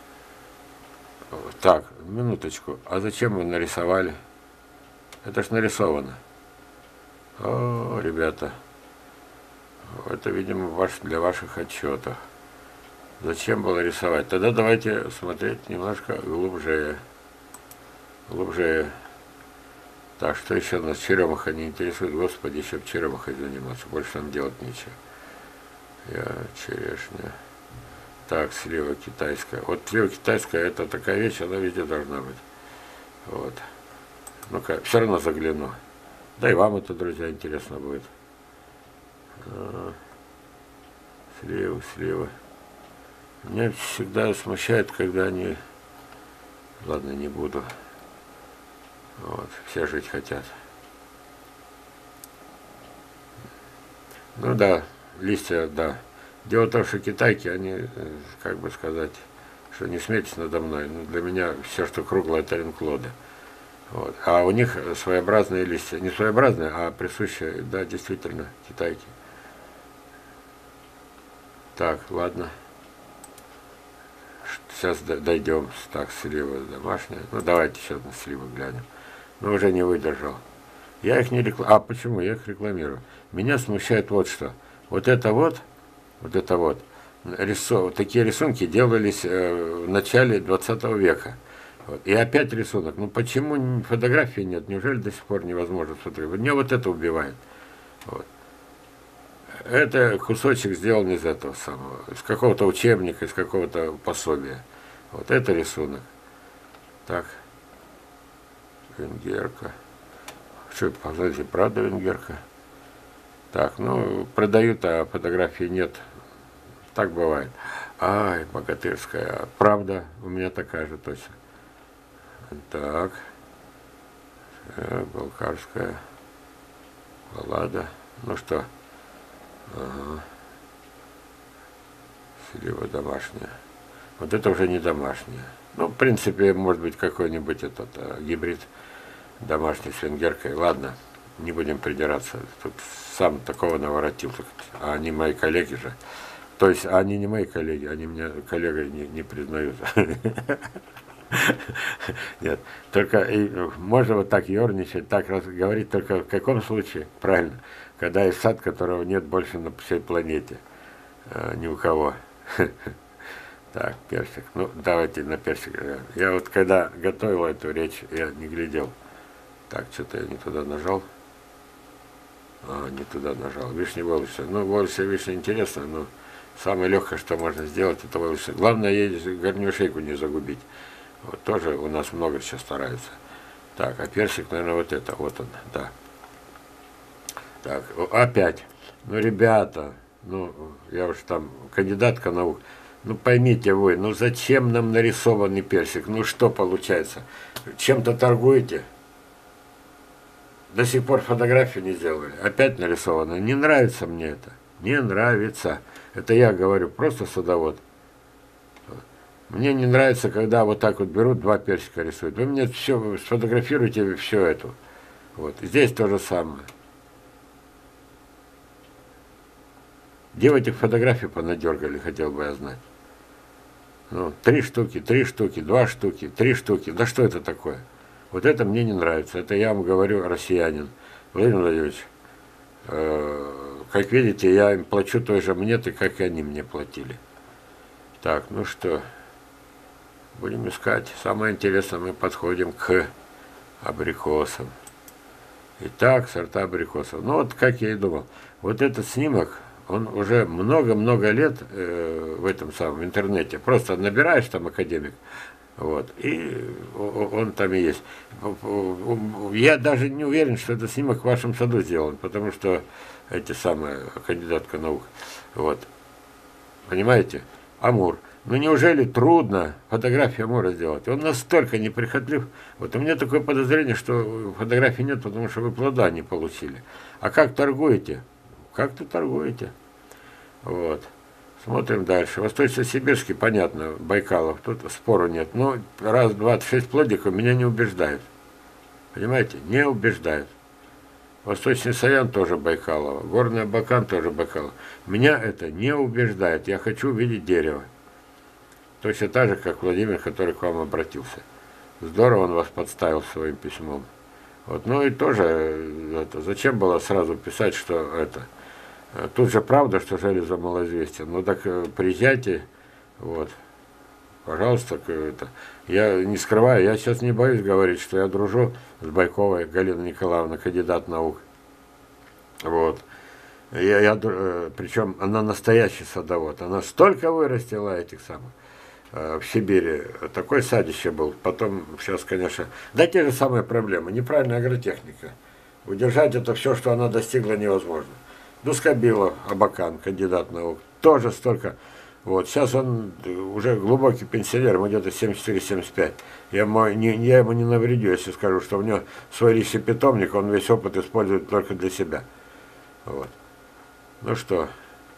Так, минуточку. А зачем вы нарисовали? Это ж нарисовано. О, ребята. Это, видимо, ваш, для ваших отчетов. Зачем было рисовать? Тогда давайте смотреть немножко глубже. Глубже. Так, что еще нас черемуха не интересует? Господи, еще б черемухой заниматься. Больше нам делать нечего. Я, черешня. Так, слива китайская. Вот слива китайская, это такая вещь, она везде должна быть. Вот. Ну-ка, все равно загляну. Да и вам это, друзья, интересно будет. А, сливы, сливы. Меня всегда смущает, когда они... Ладно, не буду. Вот, все жить хотят. Ну да. Листья, да. Дело в том, что китайки, они, как бы сказать, что не смейтесь надо мной, но для меня все, что круглое, это ренклоды. Вот. А у них своеобразные листья. Не своеобразные, а присущие, да, действительно, китайки. Так, ладно. Сейчас дойдем. Так, слива домашняя. Ну, давайте сейчас на сливы глянем. Но уже не выдержал. Я их не рекламирую. А почему? Я их рекламирую. Меня смущает вот что. Вот это вот, вот это вот, рису, такие рисунки делались э, в начале двадцатого века. Вот. И опять рисунок. Ну почему фотографии нет? Неужели до сих пор невозможно сфотографировать? Меня вот это убивает. Вот. Это кусочек сделан из этого самого, из какого-то учебника, из какого-то пособия. Вот это рисунок. Так. Венгерка. Что, посмотрите, правда венгерка? Так, ну, продают, а фотографии нет. Так бывает. Ай, богатырская. Правда, у меня такая же точно. Так. Балкарская. Баллада. Ну что? Ага. Слива домашняя. Вот это уже не домашняя. Ну, в принципе, может быть, какой-нибудь этот а, гибрид домашний с венгеркой. Ладно, не будем придираться. Тут сам такого наворотил. А они мои коллеги же. То есть, они не мои коллеги, они меня коллегой не, не признают. Нет, только и, можно вот так ерничать, так говорить, только в каком случае, правильно, когда есть сад, которого нет больше на всей планете, а, ни у кого. Так, персик. Ну, давайте на персик. Я вот когда готовил эту речь, я не глядел. Так, что-то я не туда нажал. А, не туда нажал. Вишня волосы. Ну, волосы вишня интересно, но самое легкое, что можно сделать, это волосы. Главное, ей горнюю шейку не загубить. Вот тоже у нас много сейчас стараются. Так, а персик, наверное, вот это. Вот он, да. Так, опять. Ну, ребята, ну, я уж там кандидатка наук. Ну, поймите вы, ну, зачем нам нарисованный персик? Ну, что получается? Чем-то торгуете? до сих пор фотографию не сделали. Опять нарисовано. Не нравится мне это. Не нравится. Это я говорю, просто садовод. Мне не нравится, когда вот так вот берут, два персика рисуют. Вы мне все сфотографируете, все это. Вот. Здесь то же самое. Где вы этих фотографий понадергали, хотел бы я знать. Ну, три штуки, три штуки, два штуки, три штуки. Да что это такое? Вот это мне не нравится. Это я вам говорю, россиянин. Владимир Владимирович, э, как видите, я им плачу той же монеты, как и они мне платили. Так, ну что, будем искать. Самое интересное, мы подходим к абрикосам. Итак, сорта абрикосов. Ну вот, как я и думал, вот этот снимок, он уже много-много лет э, в этом самом интернете. Просто набираешь там академик, вот, и он там и есть. Я даже не уверен, что этот снимок в вашем саду сделан, потому что эти самые, кандидатка наук, вот, понимаете, Амур. Ну неужели трудно фотографию Амура сделать? Он настолько неприхотлив. Вот у меня такое подозрение, что фотографий нет, потому что вы плода не получили. А как торгуете? Как-то торгуете. Вот. Смотрим дальше. Восточно-сибирский, понятно, Байкалов, тут спору нет. Но раз, два, шесть плодиков меня не убеждают. Понимаете? Не убеждают. Восточный Саян тоже Байкалова. Горный Абакан тоже Байкалова. Меня это не убеждает. Я хочу увидеть дерево. Точно так же, как Владимир, который к вам обратился. Здорово он вас подставил своим письмом. Вот. Ну и тоже, это, зачем было сразу писать, что это... Тут же правда, что железо малоизвестен. Ну так приезжайте, вот, пожалуйста, это. Я не скрываю, я сейчас не боюсь говорить, что я дружу с Байковой Галиной Николаевной, кандидат наук. Вот. Я, я, причем она настоящий садовод. Она столько вырастила этих самых в Сибири. Такой садище был. Потом, сейчас, конечно, да, те же самые проблемы. Неправильная агротехника. Удержать это все, что она достигла, невозможно. Дускобилов, Абакан, кандидат наук, тоже столько. Вот, сейчас он уже глубокий пенсионер, ему где-то семьдесят четыре — семьдесят пять. Я ему, не, я ему не навредю, если скажу, что у него свой личный питомник, он весь опыт использует только для себя. Вот. Ну что,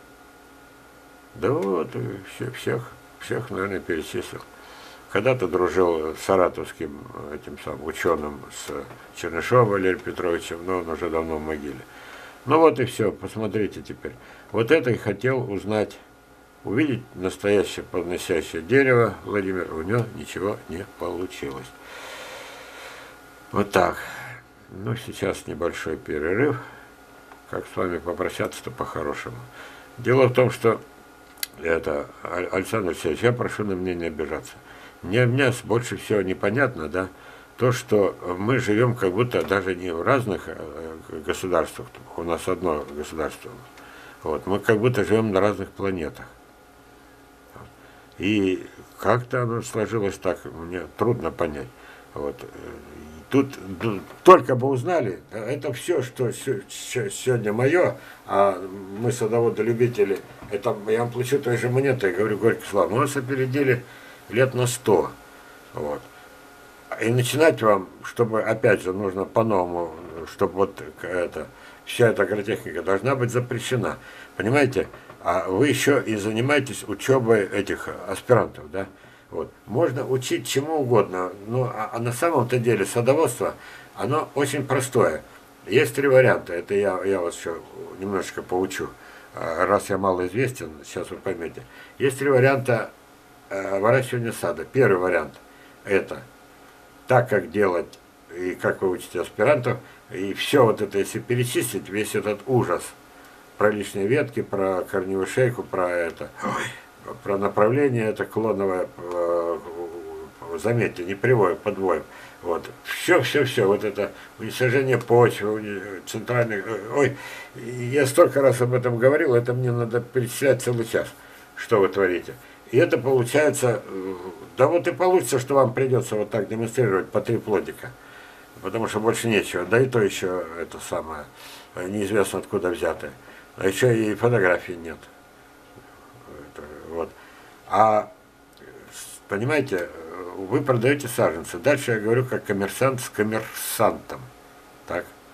да вот, все, всех, всех, наверное, перечислил. Когда-то дружил с саратовским этим самым ученым, с Чернышовым Валерием Петровичем, но он уже давно в могиле. Ну вот и все, посмотрите теперь. Вот это и хотел узнать, увидеть настоящее подносящее дерево. Владимир, у него ничего не получилось. Вот так. Ну, сейчас небольшой перерыв. Как с вами попрощаться-то по-хорошему? Дело в том, что это, Александр Алексеевич, я прошу на меня не обижаться. Мне, мне больше всего непонятно, да, то, что мы живем как будто даже не в разных государствах, у нас одно государство, вот, мы как будто живем на разных планетах. И как-то оно сложилось так, мне трудно понять. Вот. Тут только бы узнали, это все, что сегодня мое, а мы садоводы-любители, это я вам плачу той же монетой, я говорю, Горький Слав, мы вас опередили лет на сто. Вот. И начинать вам, чтобы, опять же, нужно по-новому, чтобы вот это, вся эта агротехника должна быть запрещена. Понимаете? А вы еще и занимаетесь учебой этих аспирантов, да? Вот. Можно учить чему угодно, но а, а на самом-то деле садоводство, оно очень простое. Есть три варианта, это я, я вас еще немножечко поучу, раз я мало известен, сейчас вы поймете. Есть три варианта э, выращивания сада. Первый вариант – это так, как делать, и как вы учите аспирантов, и все вот это, если перечислить, весь этот ужас про лишние ветки, про корневую шейку, про это, про направление, это клоновое, заметьте, не привое, подвоем. Вот. Все, все, все, вот это уничтожение почвы, центральных, ой, я столько раз об этом говорил, это мне надо перечислять целый час, что вы творите. И это получается, да вот и получится, что вам придется вот так демонстрировать по три плодика, потому что больше нечего, да и то еще это самое, неизвестно откуда взятое, а еще и фотографий нет. Это, вот. А, понимаете, вы продаете саженцы, дальше я говорю как коммерсант с коммерсантом, так?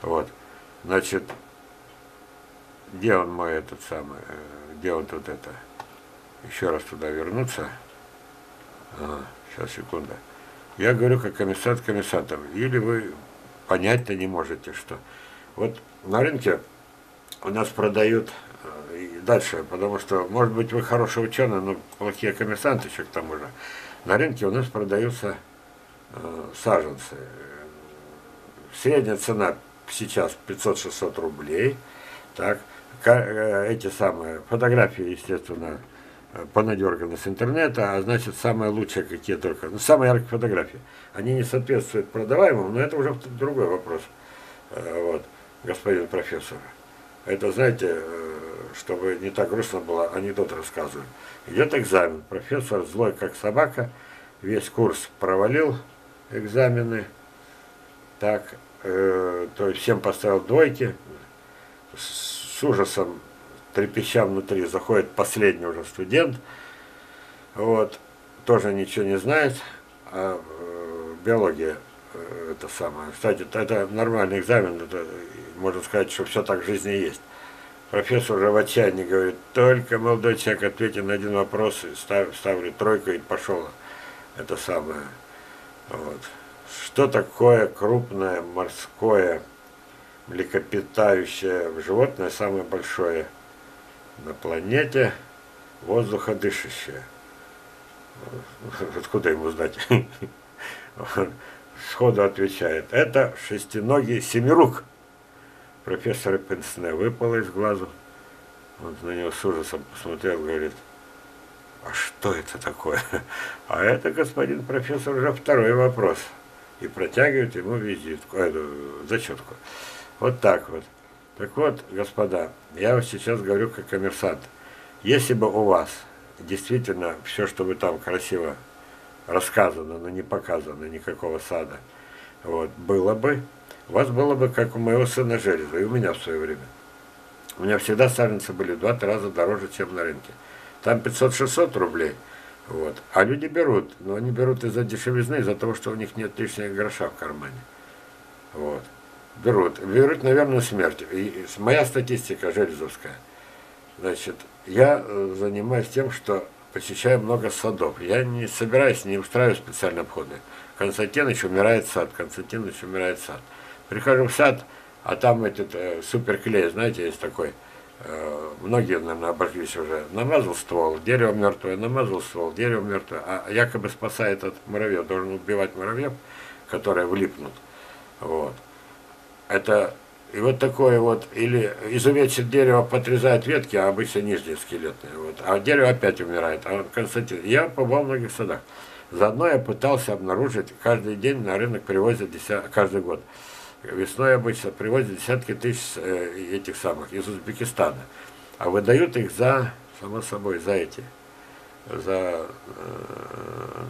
Вот. Значит, где он мой этот самый, где он тут это, еще раз туда вернуться. Ага, сейчас, секунда. Я говорю, как комиссар комиссатов. Или вы понять-то не можете, что. Вот на рынке у нас продают и дальше, потому что, может быть, вы хороший ученый, но плохие коммерсанты еще к тому же. На рынке у нас продаются э, саженцы. Средняя цена сейчас пятьсот-шестьсот рублей. Так, эти самые фотографии, естественно, понадерганы с интернета, а значит, самые лучшие какие только, ну, самые яркие фотографии. Они не соответствуют продаваемым, но это уже другой вопрос, вот, господин профессор. Это, знаете, чтобы не так грустно было, анекдот рассказываю. Идет экзамен, профессор злой как собака, весь курс провалил экзамены, так, э, то есть всем поставил двойки, с ужасом, трепеща внутри, заходит последний уже студент, вот, тоже ничего не знает, а э, биология, э, это самое. Кстати, это, это нормальный экзамен, это, можно сказать, что все так в жизни есть. Профессор уже в отчаянии говорит, только, молодой человек, ответьте на один вопрос, и став, ставлю тройку и пошел, это самое. Вот. Что такое крупное морское млекопитающее животное, самое большое на планете, воздуходышащее? Откуда ему знать? Он сходу отвечает, это шестиногий семирук. Профессор Пенсне выпало из глазу. Он на него с ужасом посмотрел, говорит, а что это такое? А это, господин профессор, уже второй вопрос. И протягивает ему визитку, эту зачетку. Вот так вот. Так вот, господа, я вот сейчас говорю как коммерсант. Если бы у вас действительно все, что вы там красиво рассказано, но не показано, никакого сада, вот, было бы, у вас было бы, как у моего сына Железа, и у меня в свое время. У меня всегда саженцы были в два-три раза дороже, чем на рынке. Там пятьсот-шестьсот рублей, вот. А люди берут, но они берут из-за дешевизны, из-за того, что у них нет лишнего гроша в кармане. Вот. Берут. Берут, наверное, смерть. И моя статистика железовская. Значит, я занимаюсь тем, что посещаю много садов. Я не собираюсь, не устраиваю специальные обходы. Константинович умирает сад, Константинович умирает сад. Прихожу в сад, а там этот э, суперклей, знаете, есть такой. Э, многие, наверное, обожглись уже. Намазал ствол, дерево мертвое, намазал ствол, дерево мертвое. А якобы спасает от муравьев, должен убивать муравьев, которые влипнут. Вот. Это, и вот такое вот, или изувечит дерево, подрезает ветки, а обычно нижние скелетные. Вот. А дерево опять умирает. А Константин, я побывал в многих садах. Заодно я пытался обнаружить, каждый день на рынок привозят, десят, каждый год. Весной обычно привозят десятки тысяч э, этих самых из Узбекистана. А выдают их за, само собой, за эти, за, э,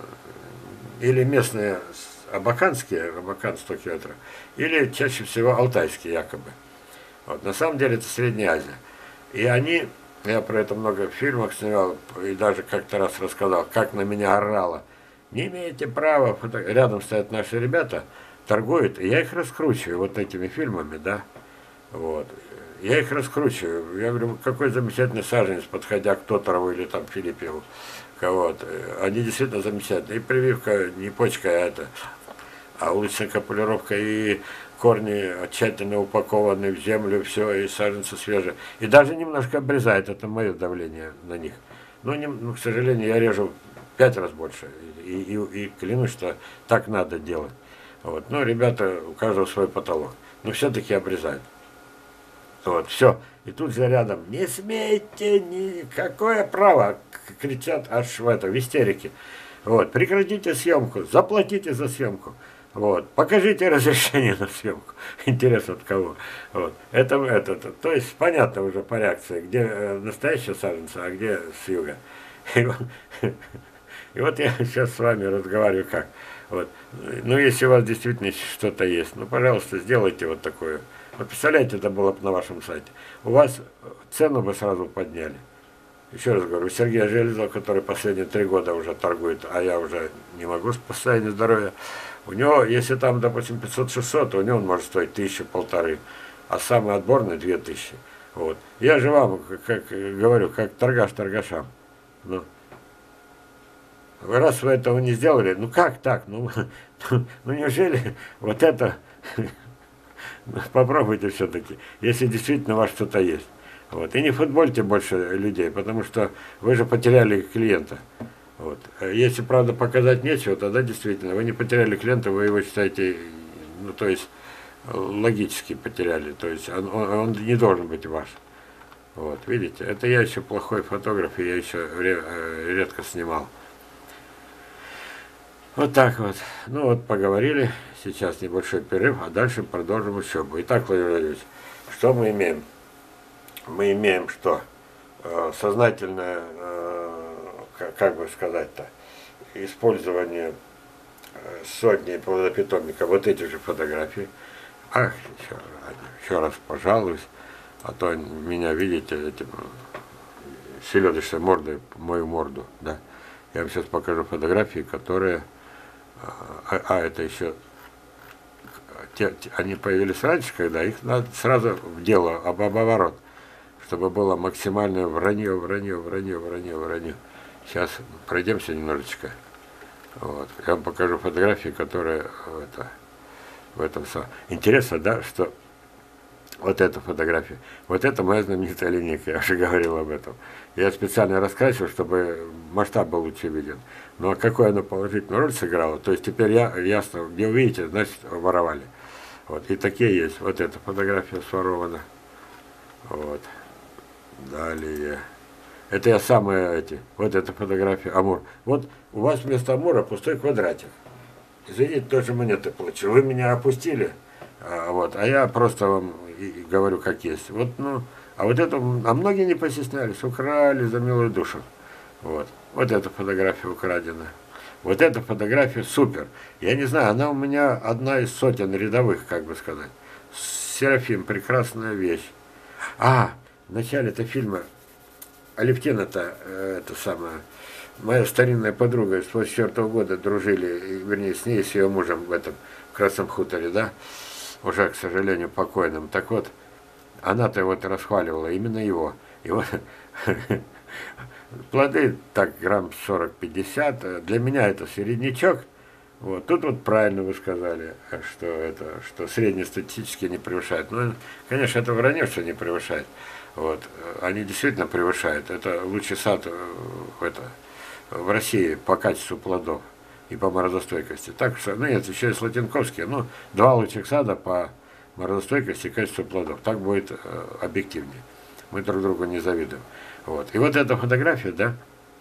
или местные абаканские, абакан сто километров, или чаще всего алтайские якобы. Вот. На самом деле это Средняя Азия. И они, я про это много в фильмах снимал, и даже как-то раз рассказал, как на меня орало. Не имеете права, рядом стоят наши ребята, торгуют, и я их раскручиваю вот этими фильмами, да, вот. Я их раскручиваю. Я говорю, какой замечательный саженец, подходя к Тоторову или там Филиппеву. Вот. Они действительно замечательные. И прививка не почка, а это, а уличная копулировка, и корни тщательно упакованы в землю, все, и саженцы свежие. И даже немножко обрезает, это мое давление на них. Но, не, ну, к сожалению, я режу пять раз больше. И, и, и клянусь, что так надо делать. Вот. Но ребята, у каждого свой потолок. Но все-таки обрезают. Вот, все. И тут же рядом, не смейте, никакое право, кричат аж в это, в истерике. Вот, прекратите съемку, заплатите за съемку. Вот, покажите разрешение на съемку. Интересно, от кого. Вот, это, это, это, то есть понятно уже по реакции, где э, настоящая саженца, а где с юга. И, и вот я сейчас с вами разговариваю как. Вот. Ну, если у вас действительно что-то есть, ну, пожалуйста, сделайте вот такое. Вот представляете, это было бы на вашем сайте. У вас цену бы сразу подняли. Еще раз говорю, у Сергея Железова, который последние три года уже торгует, а я уже не могу по состоянию здоровья, У него, если там, допустим, пятьсот-шестьсот, то у него он может стоить тысячу, полторы, а самый отборный две тысячи. Вот. Я же вам, как, как говорю, как торгаш торгашам. Ну, раз вы этого не сделали, ну как так? Ну, ну неужели вот это... Попробуйте все-таки, если действительно у вас что-то есть. Вот. И не футбольте больше людей, потому что вы же потеряли клиента. Вот. Если, правда, показать нечего, тогда действительно, вы не потеряли клиента, вы его считаете, ну, то есть, логически потеряли, то есть, он, он не должен быть ваш. Вот, видите, это я еще плохой фотограф, и я еще редко снимал. Вот так вот. Ну вот, поговорили, сейчас небольшой перерыв, а дальше продолжим учебу. Итак, Владимир Владимирович, что мы имеем? Мы имеем что? Сознательное, как бы сказать-то, использование сотни плодопитомника вот этих же фотографий. Ах, еще, еще раз пожалуюсь, а то меня, видите, этим селедочной мордой, мою морду, да. Я вам сейчас покажу фотографии, которые, а, а это еще, те, те, они появились раньше, когда их надо сразу в дело, об оборот, чтобы было максимальное вранье, вранье, вранье, вранье, вранье. Сейчас пройдемся немножечко. Вот. Я вам покажу фотографии, которые это, в этом самом. Интересно, да, что вот эта фотография, вот это моя знаменитая линейка, я уже говорил об этом. Я специально раскрасил, чтобы масштаб был лучше виден. Ну а какую она положительную роль сыграла, то есть теперь я ясно, где увидите, значит воровали. Вот. И такие есть. Вот эта фотография сворована. Вот. Далее. Это я самые эти. Вот эта фотография. Амур. Вот у вас вместо Амура пустой квадратик. Извините, тоже монеты получил. Вы меня опустили, а, вот, а я просто вам и, и говорю, как есть. Вот, ну, а вот это, а многие не постеснялись, украли за милую душу. Вот. Вот эта фотография украдена. Вот эта фотография супер. Я не знаю, она у меня одна из сотен рядовых, как бы сказать. Серафим, прекрасная вещь. А, в начале этого фильма Алевтина-то, э, это самое, моя старинная подруга с восемьдесят четвёртого года дружили, вернее, с ней, с ее мужем в этом, в Красном хуторе, да, уже, к сожалению, покойным. Так вот, она-то вот расхваливала именно его. И вот, плоды, так, грамм сорок-пятьдесят, для меня это середнячок. Вот, тут вот правильно вы сказали, что это, что среднестатистически не превышает. Ну, конечно, это вранье, что не превышает. Вот, они действительно превышают. Это лучший сад это, в России по качеству плодов и по морозостойкости. Так что, ну нет, еще есть латинковские, ну, два лучших сада по морозостойкости и качеству плодов. Так будет э, объективнее. Мы друг другу не завидуем. Вот. И вот эта фотография, да,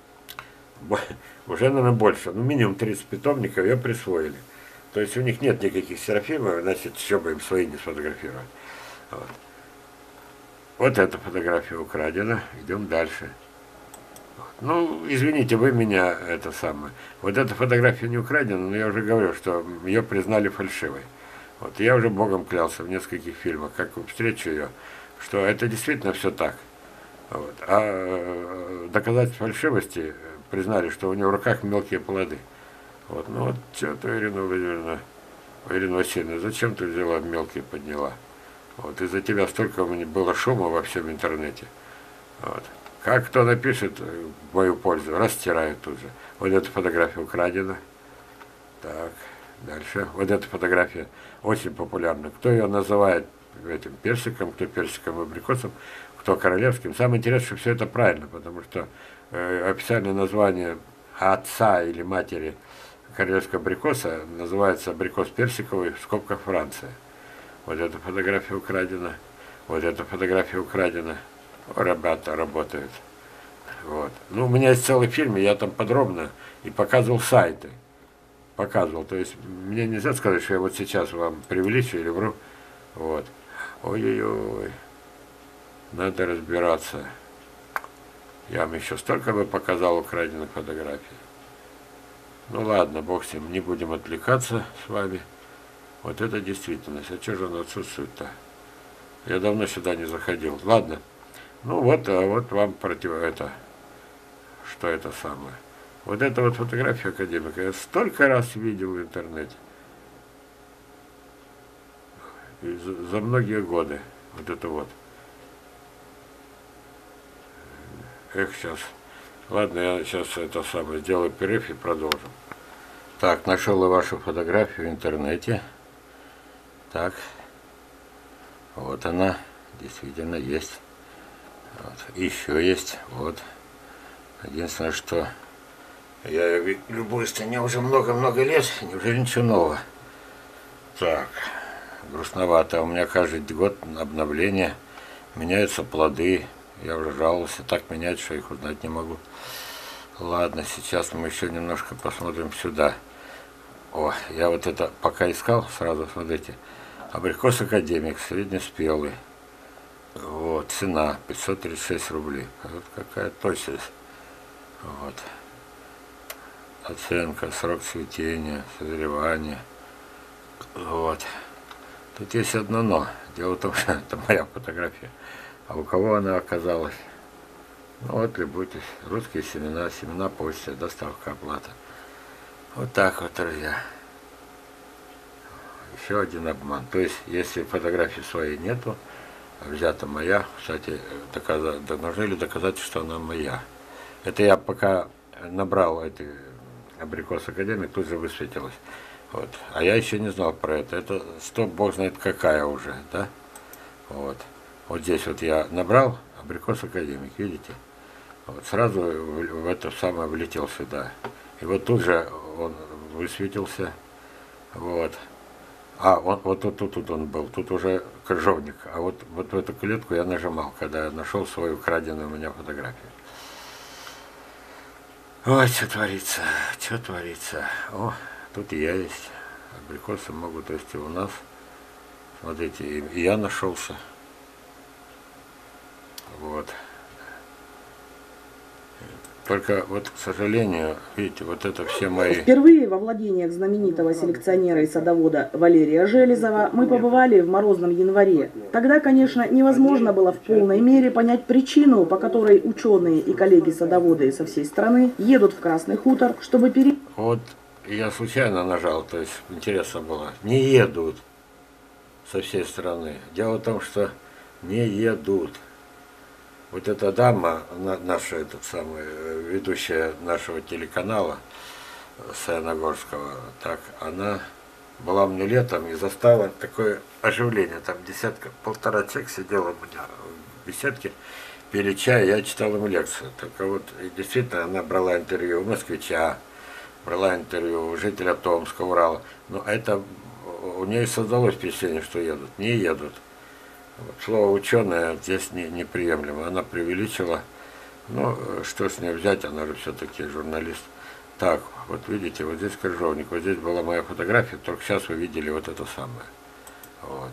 уже, наверное, больше, ну, минимум тридцать питомников ее присвоили. То есть у них нет никаких серафимов, значит, еще бы им свои не сфотографировать. Вот. Вот эта фотография украдена, идем дальше. Вот. Ну, извините, вы меня, это самое. Вот эта фотография не украдена, но я уже говорю, что ее признали фальшивой. Вот. Я уже Богом клялся в нескольких фильмах, как встречу ее, что это действительно все так. Вот. А доказать фальшивости признали, что у него в руках мелкие плоды. Вот. Ну вот, что-то, Ирина Владимировна, Ирина Васильевна, зачем ты взяла мелкие подняла? Вот, из-за тебя столько было шума во всем интернете. Вот. Как кто напишет в мою пользу, растирают тут же. Вот эта фотография украдена. Так, дальше. Вот эта фотография очень популярна. Кто ее называет этим персиком, кто персиком и абрикосом, кто королевским. Самое интересное, что все это правильно, потому что э, официальное название отца или матери королевского абрикоса называется абрикос персиковый в скобках Франция. Вот эта фотография украдена. Вот эта фотография украдена. О, ребята работают. Вот. Ну, у меня есть целый фильм, и я там подробно и показывал сайты. Показывал. То есть мне нельзя сказать, что я вот сейчас вам преувеличу или вру. Вот. Ой-ой-ой. Надо разбираться. Я вам еще столько бы показал украденных фотографий. Ну ладно, бог с ним, не будем отвлекаться с вами. Вот это действительность. А что же он отсутствует-то? Я давно сюда не заходил. Ладно. Ну вот, а вот вам против это. Что это самое? Вот эта вот фотография академика я столько раз видел в интернете. И за, за многие годы. Вот это вот. Эх, сейчас. Ладно, я сейчас это самое сделаю перерыв и продолжим. Так, нашел я вашу фотографию в интернете. Так. Вот она. Действительно есть. Вот. Еще есть. Вот. Единственное, что я любуюсь, мне уже много-много лет. Неужели ничего нового? Так. Грустновато. У меня каждый год обновление. Меняются плоды. Я уже жаловался. Так менять, что их узнать не могу. Ладно, сейчас мы еще немножко посмотрим сюда. О, я вот это пока искал, сразу смотрите. Абрикос академик, среднеспелый. Вот, цена пятьсот тридцать шесть рублей. Вот какая точность. Вот. Оценка, срок цветения, созревания. Вот. Тут есть одно но. Дело в том, что это моя фотография. А у кого она оказалась? Ну вот, любуйтесь. Русские семена, семена почты, доставка, оплата. Вот так вот, друзья. Еще один обман. То есть, если фотографии своей нету, взята моя, кстати, доказать, нужны ли доказать, что она моя? Это я пока набрал эти абрикос академик, тут же высветилось. Вот. А я еще не знал про это. Это что, бог знает какая уже, да? Вот. Вот здесь вот я набрал абрикос академик, видите? Вот, сразу в, в это самое влетел сюда. И вот тут же он высветился. Вот. А, он, вот тут, тут, тут он был, тут уже крыжовник. А вот, вот в эту клетку я нажимал, когда я нашел свою украденную у меня фотографию. Ой, что творится, что творится. О, тут и я есть. Абрикосы могут расти у нас. Смотрите, и, и я нашелся. Вот. Только вот, к сожалению, видите, вот это все мои... Впервые во владениях знаменитого селекционера и садовода Валерия Железова мы побывали в морозном январе. Тогда, конечно, невозможно было в полной мере понять причину, по которой ученые и коллеги-садоводы со всей страны едут в Красный Хутор, чтобы пере... Вот я случайно нажал, то есть интересно было. Не едут со всей страны. Дело в том, что не едут. Вот эта дама, наша, этот самый, ведущая нашего телеканала Саяногорского, так, она была мне летом и застала такое оживление. Там десятка, полтора человек сидело у меня в беседке, пили чай, я читал им лекцию. Только вот, и действительно, она брала интервью у москвича, брала интервью у жителя Томска, Урала. Но это, у нее создалось впечатление, что едут. Не едут. Вот, слово ученое здесь не, неприемлемо. Она преувеличила. Ну, что с ней взять, она же все-таки журналист. Так, вот видите, вот здесь крыжовник, вот здесь была моя фотография, только сейчас вы видели вот это самое. Вот.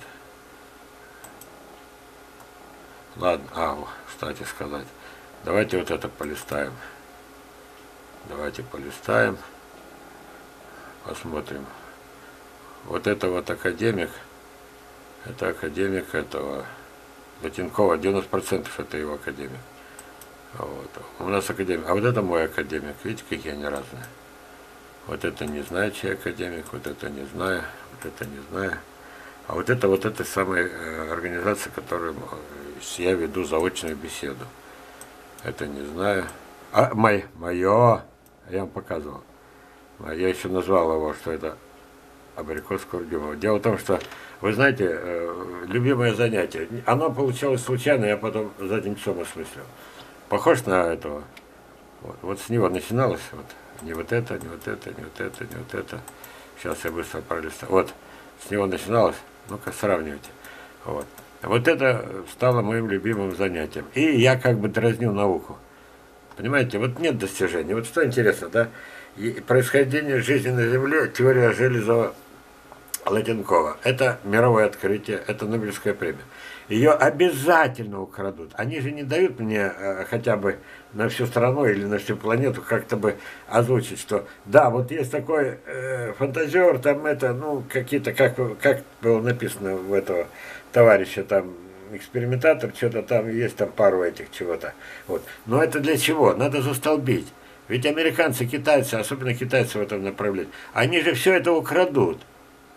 Ладно, а, кстати сказать, давайте вот это полистаем. Давайте полистаем. Посмотрим. Вот это вот академик. Это академик этого Латинкова, девяносто процентов это его академик. Вот. У нас академик. А вот это мой академик. Видите, какие они разные. Вот это не знаю, чей академик, вот это не знаю, вот это не знаю. А вот это вот эта самая э, организация, которую я веду заочную беседу. Это не знаю. А, мой, мое, я вам показывал. Я еще назвал его, что это абрикос Курдюмова. Дело в том, что, вы знаете, э, любимое занятие. Оно получалось случайно, я потом задним часом осмыслил. Похож на этого. Вот, вот с него начиналось. Вот. Не вот это, не вот это, не вот это, не вот это. Сейчас я быстро пролистаю. Вот, с него начиналось. Ну-ка, сравнивайте. Вот. Вот это стало моим любимым занятием. И я как бы дразню науку. Понимаете, вот нет достижений. Вот что интересно, да? И происхождение жизни на Земле, теория Железова-Латинкова. Это мировое открытие, это Нобелевская премия. Ее обязательно украдут. Они же не дают мне э, хотя бы на всю страну или на всю планету как-то бы озвучить, что да, вот есть такой э, фантазер, там это, ну, какие-то, как, как было написано в этого товарища, там, экспериментатор, что-то там есть, там пару этих чего-то. Вот. Но это для чего? Надо застолбить. Ведь американцы, китайцы, особенно китайцы в этом направлении, они же все это украдут.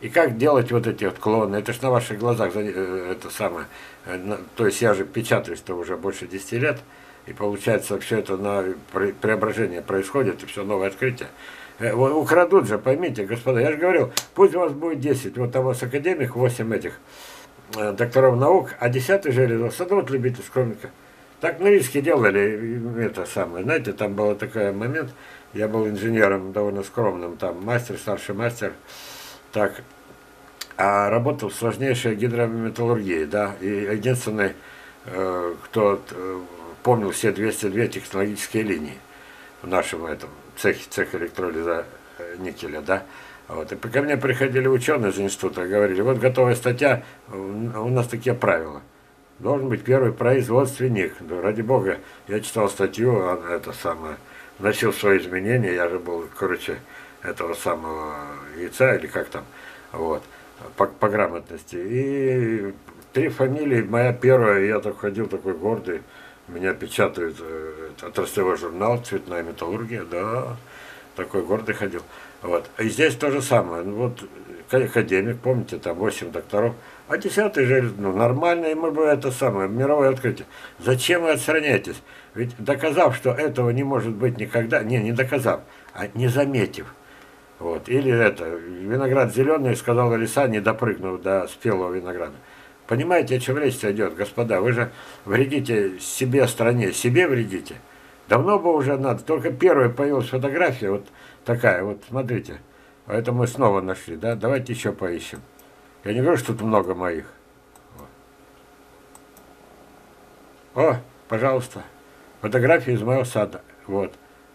И как делать вот эти вот клоны? Это ж на ваших глазах, это самое. То есть я же печатаюсь-то уже больше десяти лет, и получается все это на преображение происходит, и все новое открытие. Украдут же, поймите, господа, я же говорил, пусть у вас будет десять, вот у вас академик, восемь этих докторов наук, а десятый Железов, садовод любитель скромника. Так Норильске делали это самое, знаете, там был такой момент, я был инженером довольно скромным, там мастер, старший мастер, так, а работал в сложнейшей гидрометаллургии, да, и единственный, э, кто э, помнил все двести две технологические линии в нашем этом цехе, цех электролиза э, никеля, да. Вот. И ко мне приходили ученые из института, говорили, вот готовая статья, у нас такие правила. Должен быть первый производственник. Да, ради бога, я читал статью, это самое, вносил свои изменения, я же был, короче, этого самого яйца, или как там, вот, по, по грамотности. И три фамилии, моя первая, я так ходил такой гордый, меня печатают э, отраслевой журнал «Цветная металлургия», да, такой гордый ходил. Вот. И здесь то же самое. Ну, вот академик, помните, там восемь докторов, а десятый же, ну, нормально, и мы бы это самое, мировое открытие. Зачем вы отстраняетесь? Ведь доказав, что этого не может быть никогда, не, не доказав, а не заметив. Вот. Или это, виноград зеленый, сказала лиса, не допрыгнув до спелого винограда. Понимаете, о чем речь идет, господа? Вы же вредите себе, стране, себе вредите. Давно бы уже надо, только первая появилась фотография, вот такая, вот смотрите. Это мы снова нашли, да? Давайте еще поищем. Я не говорю, что тут много моих. О, пожалуйста, фотография из моего сада, вот.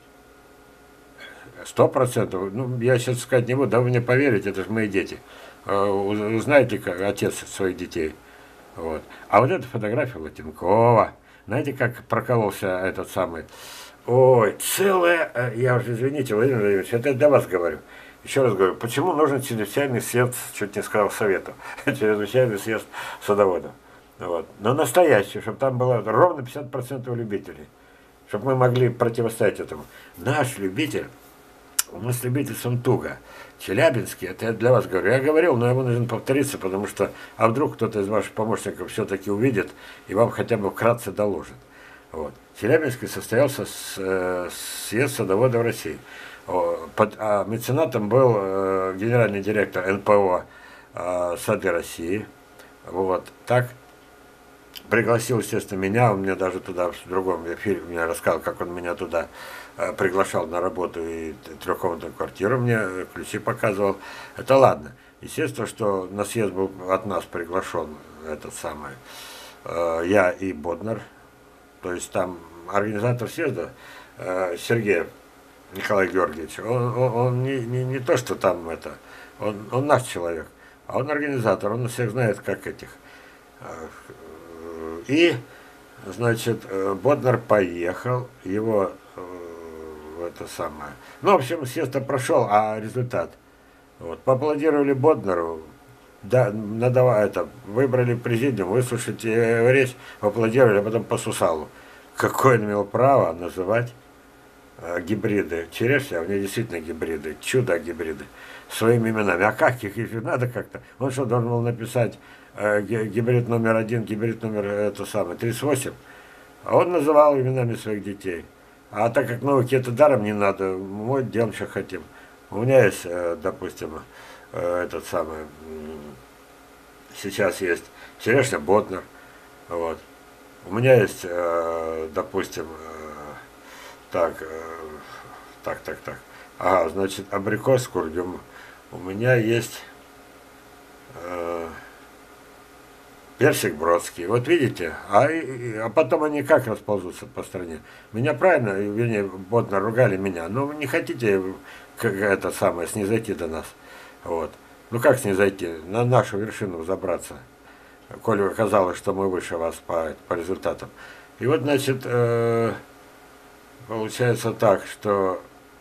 Сто процентов, ну, я сейчас сказать не буду, да вы мне поверите, это же мои дети. Узнаете, как отец своих детей. Вот. А вот эта фотография Латенкова. Знаете, как прокололся этот самый? Ой, целая, я уже, извините, Владимир Владимирович, это я для вас говорю. Еще раз говорю, почему нужен чрезвычайный съезд, чуть не сказал, совету, чрезвычайный съезд садоводов. Вот. Но настоящий, чтобы там было ровно пятьдесят процентов любителей. Чтобы мы могли противостоять этому. Наш любитель, у нас любитель Сантуга. Челябинский, это я для вас говорю. Я говорил, но ему нужно повториться, потому что, а вдруг кто-то из ваших помощников все-таки увидит и вам хотя бы вкратце доложит. Вот. Челябинский состоялся с, э, съезд садоводов России. О, под, а меценатом был э, генеральный директор эн пэ о э, Сады России. Вот. Так пригласил, естественно, меня, он мне даже туда в другом эфире мне рассказал, как он меня туда э, приглашал на работу и трехкомнатную квартиру мне ключи показывал. Это ладно. Естественно, что на съезд был от нас приглашен этот самый э, я и Боднар. То есть там организатор съезда э, Сергеев Николай Георгиевич, он, он, он не, не, не то, что там это, он, он наш человек, а он организатор, он всех знает, как этих. И, значит, Боднар поехал, его это самое, ну, в общем, съезд прошел, а результат, вот, поаплодировали Боднару, да, надавая это, выбрали президиум, выслушайте его речь, поаплодировали, а потом по Сусалу. Какое он имел право называть э, гибриды черешня, а у них действительно гибриды, чудо-гибриды, своими именами. А как их, их надо как-то? Он что, должен был написать э, гибрид номер один, гибрид номер, это самое, тридцать восемь? А он называл именами своих детей. А так как науки это даром не надо, мы делаем, что хотим. У меня есть, э, допустим, э, этот самый, сейчас есть черешня Боднар, вот. У меня есть, э, допустим, э, так, э, так, так, так, ага, значит, абрикос курдюм. У меня есть э, персик бродский. Вот видите, а, а потом они как расползутся по стране. Меня правильно, вернее, Боднар ругали меня, но вы не хотите, как это самое, снизойти до нас. Вот. Ну как снизойти? На нашу вершину забраться. Коли оказалось, что мы выше вас по, по результатам. И вот, значит, э, получается так, что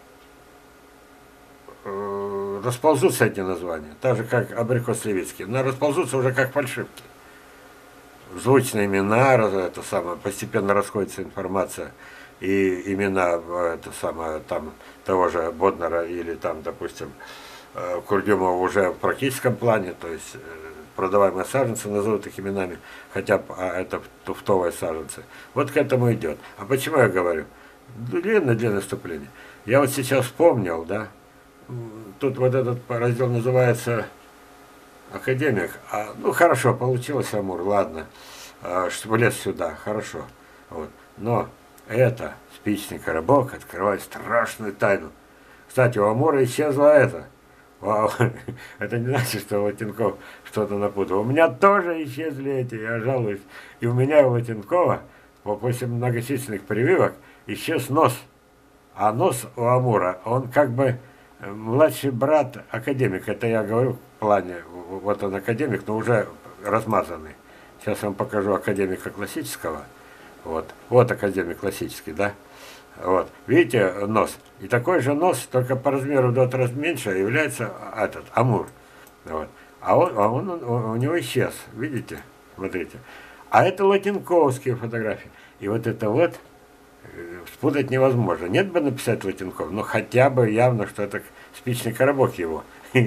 э, расползутся эти названия, так же, как абрикос левицкий, но расползутся уже как фальшивки. Звучные имена, это самое, постепенно расходится информация, и имена это самое, там, того же Боднара или там, допустим, э, Курдюмова уже в практическом плане, то есть э, продаваемые саженцы назовут их именами, хотя а это туфтовые саженцы. Вот к этому идет. А почему я говорю? Длинное-длинное вступление. Я вот сейчас вспомнил, да, тут вот этот раздел называется «Академик». А, ну, хорошо, получилось Амур, ладно, а, чтобы лез сюда, хорошо. Вот. Но это спичный коробок открывает страшную тайну. Кстати, у Амура исчезло это. Вау. Это не значит, что Латенков что-то напутал. У меня тоже исчезли эти, я жалуюсь. И у меня, и у Латенкова, после многочисленных прививок, исчез нос. А нос у Амура, он как бы младший брат академик. Это я говорю в плане, вот он академик, но уже размазанный. Сейчас я вам покажу академика классического. Вот, вот академик классический, да? Вот, видите нос? И такой же нос, только по размеру в два раза меньше, является этот, Амур. Вот. А, он, а он, он, у него исчез, видите? Смотрите. А это латенковские фотографии. И вот это вот спутать невозможно. Нет бы написать Латенков, но хотя бы явно, что это спичный коробок его.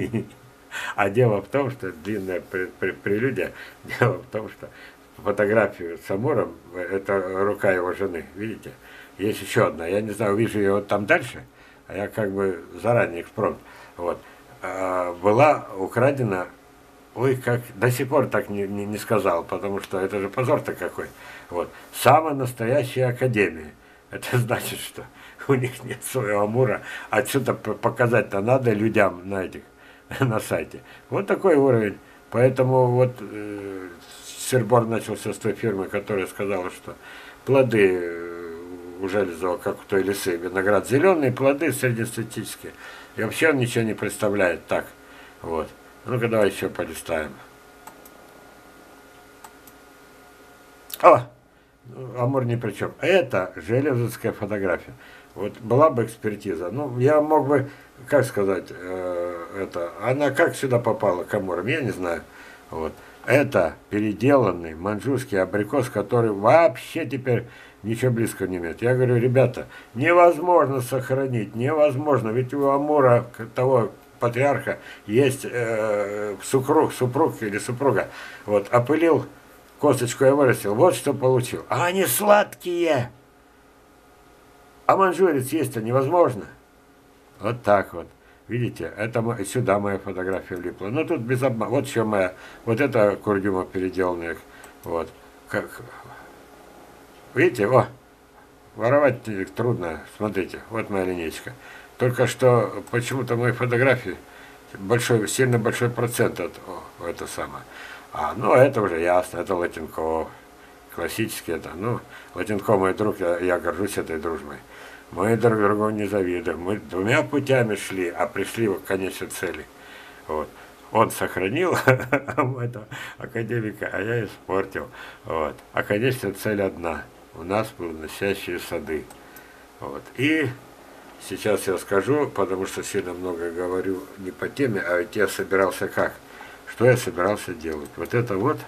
А дело в том, что длинная прелюдия, дело в том, что фотографию с Амуром, это рука его жены, видите? Есть еще одна, я не знаю, увижу ее вот там дальше, а я как бы заранее экспромт. Вот. А, была украдена, ой, как, до сих пор так не, не, не сказал, потому что это же позор-то какой. Вот. Самая настоящая академия. Это значит, что у них нет своего Амура. Отсюда показать-то надо людям на этих, на сайте. Вот такой уровень. Поэтому вот э, сыр-бор начался с той фирмы, которая сказала, что плоды у Железова, как у той лисы, виноград зеленые, плоды среднестатистические. И вообще он ничего не представляет так. Вот. Ну-ка давай еще полистаем. О! Амур ни при чем. Это железовская фотография. Вот была бы экспертиза. Ну, я мог бы, как сказать, э, это, она как сюда попала к Амурам, я не знаю. Вот. Это переделанный маньчжурский абрикос, который вообще теперь ничего близкого не имеет. Я говорю, ребята, невозможно сохранить, невозможно. Ведь у Амура, того патриарха, есть э, супруг, супруг или супруга. Вот, опылил, косточку я вырастил, вот что получил. А они сладкие! А маньчжурец есть-то невозможно. Вот так вот. Видите, это сюда моя фотография влипла. Ну тут без обмана. Вот еще моя. Вот это Курдюмов переделанная. Вот. Как. Видите, о, воровать трудно. Смотрите, вот моя линейка. Только что почему-то мои фотографии большой, сильно большой процент от о, это самое. А, ну это уже ясно, это Латенков. Классический это. Ну, Латенков мой друг, я, я горжусь этой дружбой. Мы друг другу не завидуем. Мы двумя путями шли, а пришли в конечной цели. Вот. Он сохранил этого академика, а я испортил. Вот. А конечная цель одна. У нас плодоносящие сады. Вот. И сейчас я скажу, потому что сильно много говорю не по теме, а ведь я собирался как? Что я собирался делать? Вот это вот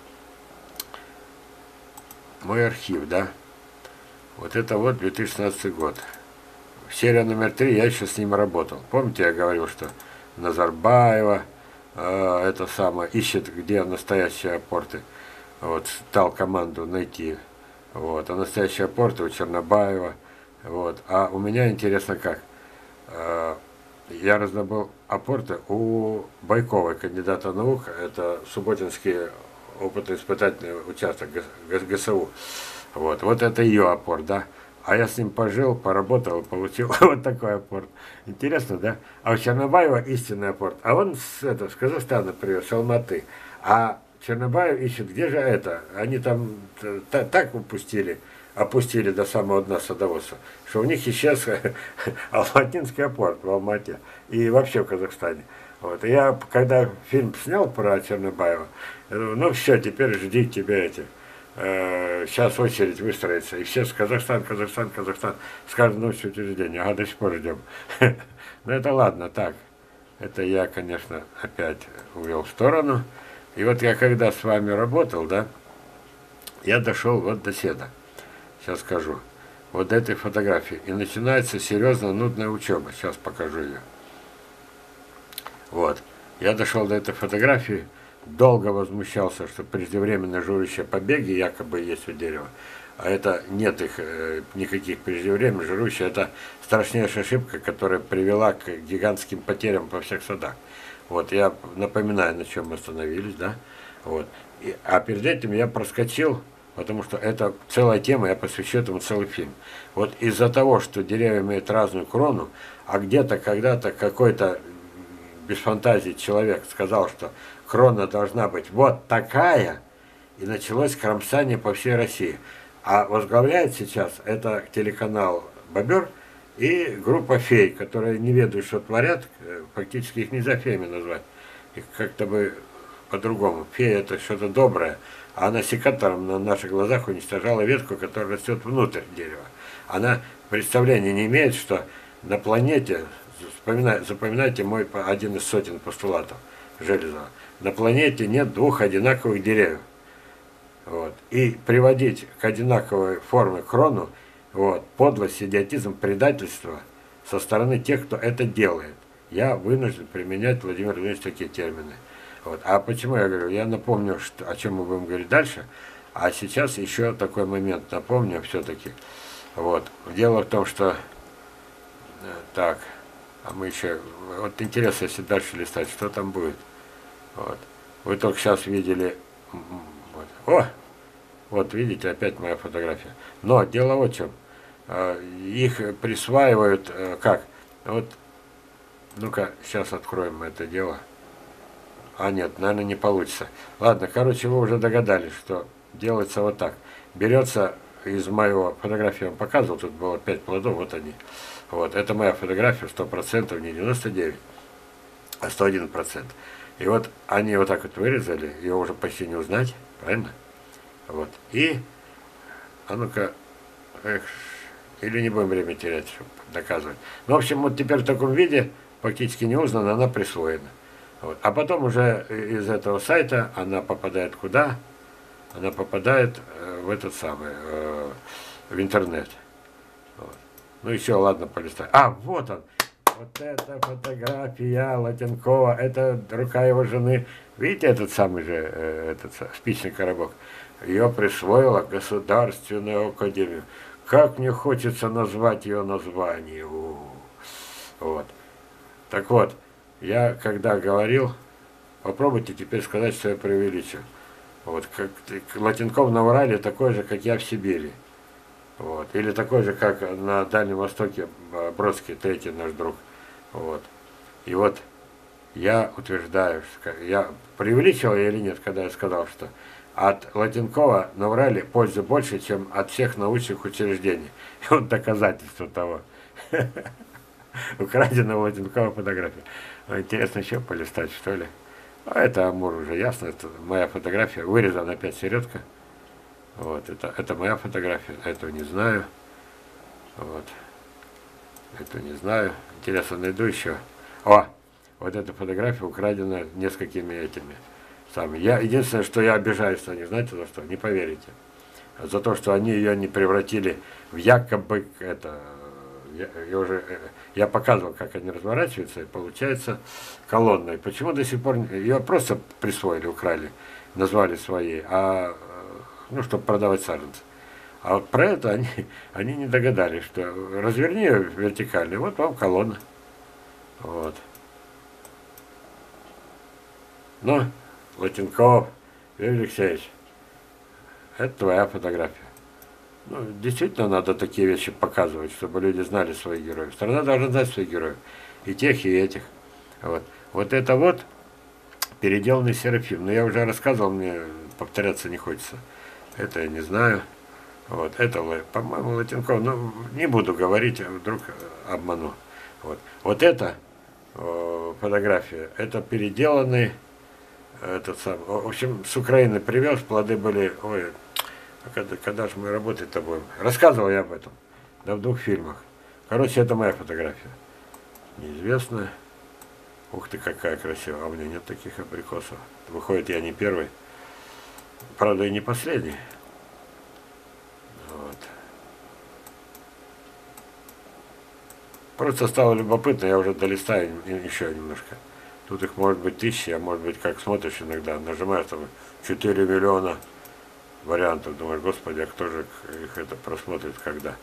мой архив, да? Вот это вот две тысячи шестнадцатый год. Серия номер три, я еще с ним работал. Помните, я говорил, что Назарбаева, э, это самое, ищет, где настоящие апорты. Вот, дал команду найти. Вот, а настоящие апорты у Чернобаева. Вот, а у меня интересно как. Э, я раздобыл апорты у Байковой, кандидата наук. Это Субботинский опытно-испытательный участок ГСУ. Вот, вот это ее апорт, да. А я с ним пожил, поработал, получил вот такой апорт. Интересно, да? А у Чернобаева истинный апорт. А он с, это, с Казахстана привез, с Алматы. А Чернобаев ищет, где же это? Они там так упустили, опустили до самого дна садоводства, что у них исчез алматинский апорт в Алмате и вообще в Казахстане. Вот. И я, когда фильм снял про Чернобаева, я думаю, ну все, теперь жди тебя эти. Сейчас очередь выстроится, и все с Казахстан, Казахстан, Казахстан, с каждой ночью учреждения, ага, до сих пор ждем. Ну это ладно, так, это я, конечно, опять увел в сторону. И вот я когда с вами работал, да, я дошел вот до седа, сейчас скажу, вот до этой фотографии, и начинается серьезно нудная учеба, сейчас покажу ее. Вот. Я дошел до этой фотографии, долго возмущался, что преждевременно жирующие побеги якобы есть у дерева. А это нет их э, никаких преждевременно жирующих. Это страшнейшая ошибка, которая привела к гигантским потерям во всех садах. Вот, я напоминаю, на чем мы остановились, да. Вот. И, а перед этим я проскочил, потому что это целая тема, я посвящу этому целый фильм. Вот из-за того, что деревья имеют разную крону, а где-то когда-то какой-то без фантазии человек сказал, что крона должна быть вот такая, и началось кромсание по всей России. А возглавляет сейчас это телеканал «Бобер» и группа фей, которые не ведают, что творят, фактически их нельзя феями назвать. Их как-то бы по-другому. Фея — это что-то доброе, а она секатором на наших глазах уничтожала ветку, которая растет внутрь дерева. Она представления не имеет, что на планете, запоминайте, запоминайте мой один из сотен постулатов Железова, на планете нет двух одинаковых деревьев. Вот. И приводить к одинаковой форме крону, вот, подлость, идиотизм, предательство со стороны тех, кто это делает. Я вынужден применять, Владимир Владимирович, такие термины. Вот. А почему я говорю? Я напомню, что, о чем мы будем говорить дальше. А сейчас еще такой момент напомню все-таки. Вот. Дело в том, что... Так, а мы еще... Вот интересно, если дальше листать, что там будет. Вот. Вы только сейчас видели... Вот. О! Вот, видите, опять моя фотография. Но дело вот в чем. Их присваивают как? Вот, ну-ка, сейчас откроем мы это дело. А нет, наверное, не получится. Ладно, короче, вы уже догадались, что делается вот так. Берется из моего фотографии, я вам показывал, тут было пять плодов, вот они. Вот, это моя фотография, сто процентов, не девяносто девять, а сто один процент. И вот они вот так вот вырезали, ее уже почти не узнать, правильно? Вот, и, а ну-ка, эх, или не будем время терять, чтобы доказывать. Ну, в общем, вот теперь в таком виде, фактически не узнана, она присвоена. Вот. А потом уже из этого сайта она попадает куда? Она попадает э, в этот самый, э, в интернет. Вот. Ну еще, ладно, полистай. А, вот он. Вот эта фотография Латенкова, это рука его жены. Видите этот самый же, э, этот спичный коробок? Ее присвоила Государственная академия. Как мне хочется назвать ее название. У-у-у. Вот. Так вот. Я когда говорил, попробуйте теперь сказать, что я преувеличил. Вот, как Латенков на Урале такой же, как я в Сибири. Вот. Или такой же, как на Дальнем Востоке Бродский, третий наш друг. Вот. И вот я утверждаю, что я преувеличил я или нет, когда я сказал, что от Латенкова на Урале пользы больше, чем от всех научных учреждений. И вот доказательство того. Украденная Латенкова фотография. Интересно еще полистать, что ли. А это Амур уже ясно, это моя фотография. Вырезана опять середка. Вот, это, это моя фотография, этого не знаю. Вот. Это не знаю. Интересно, найду еще. О! Вот эта фотография украдена несколькими этими самыми. Я, единственное, что я обижаюсь на них, знаете за что? Не поверите. За то, что они ее не превратили в якобы это... Я, я, уже, я показывал, как они разворачиваются, и получается колонна. И почему до сих пор ее просто присвоили, украли, назвали своей, а, ну, чтобы продавать саженцы. А вот про это они, они не догадались, что разверни ее вертикально, вот вам колонна. Вот. Ну, Латенков, Юрий Алексеевич, это твоя фотография. Ну, действительно, надо такие вещи показывать, чтобы люди знали своих героев. Страна должна знать своих героев. И тех, и этих. Вот, вот это вот переделанный Серафим. Но я уже рассказывал, мне повторяться не хочется. Это я не знаю. Вот, это, по-моему, Латенков. Ну, не буду говорить, а вдруг обману. Вот, вот это о, фотография, это переделанный этот сам. В общем, с Украины привез, плоды были... Ой, а когда, когда же мы работать-то будем? Рассказывал я об этом. Да, в двух фильмах. Короче, это моя фотография. Неизвестная. Ух ты, какая красивая. А у меня нет таких абрикосов. Выходит, я не первый. Правда, и не последний. Вот. Просто стало любопытно, я уже долистаю еще немножко. Тут их может быть тысячи, а может быть, как смотришь иногда, нажимаешь там четыре миллиона вариантов, думаешь, господи, а кто же их это просмотрит когда?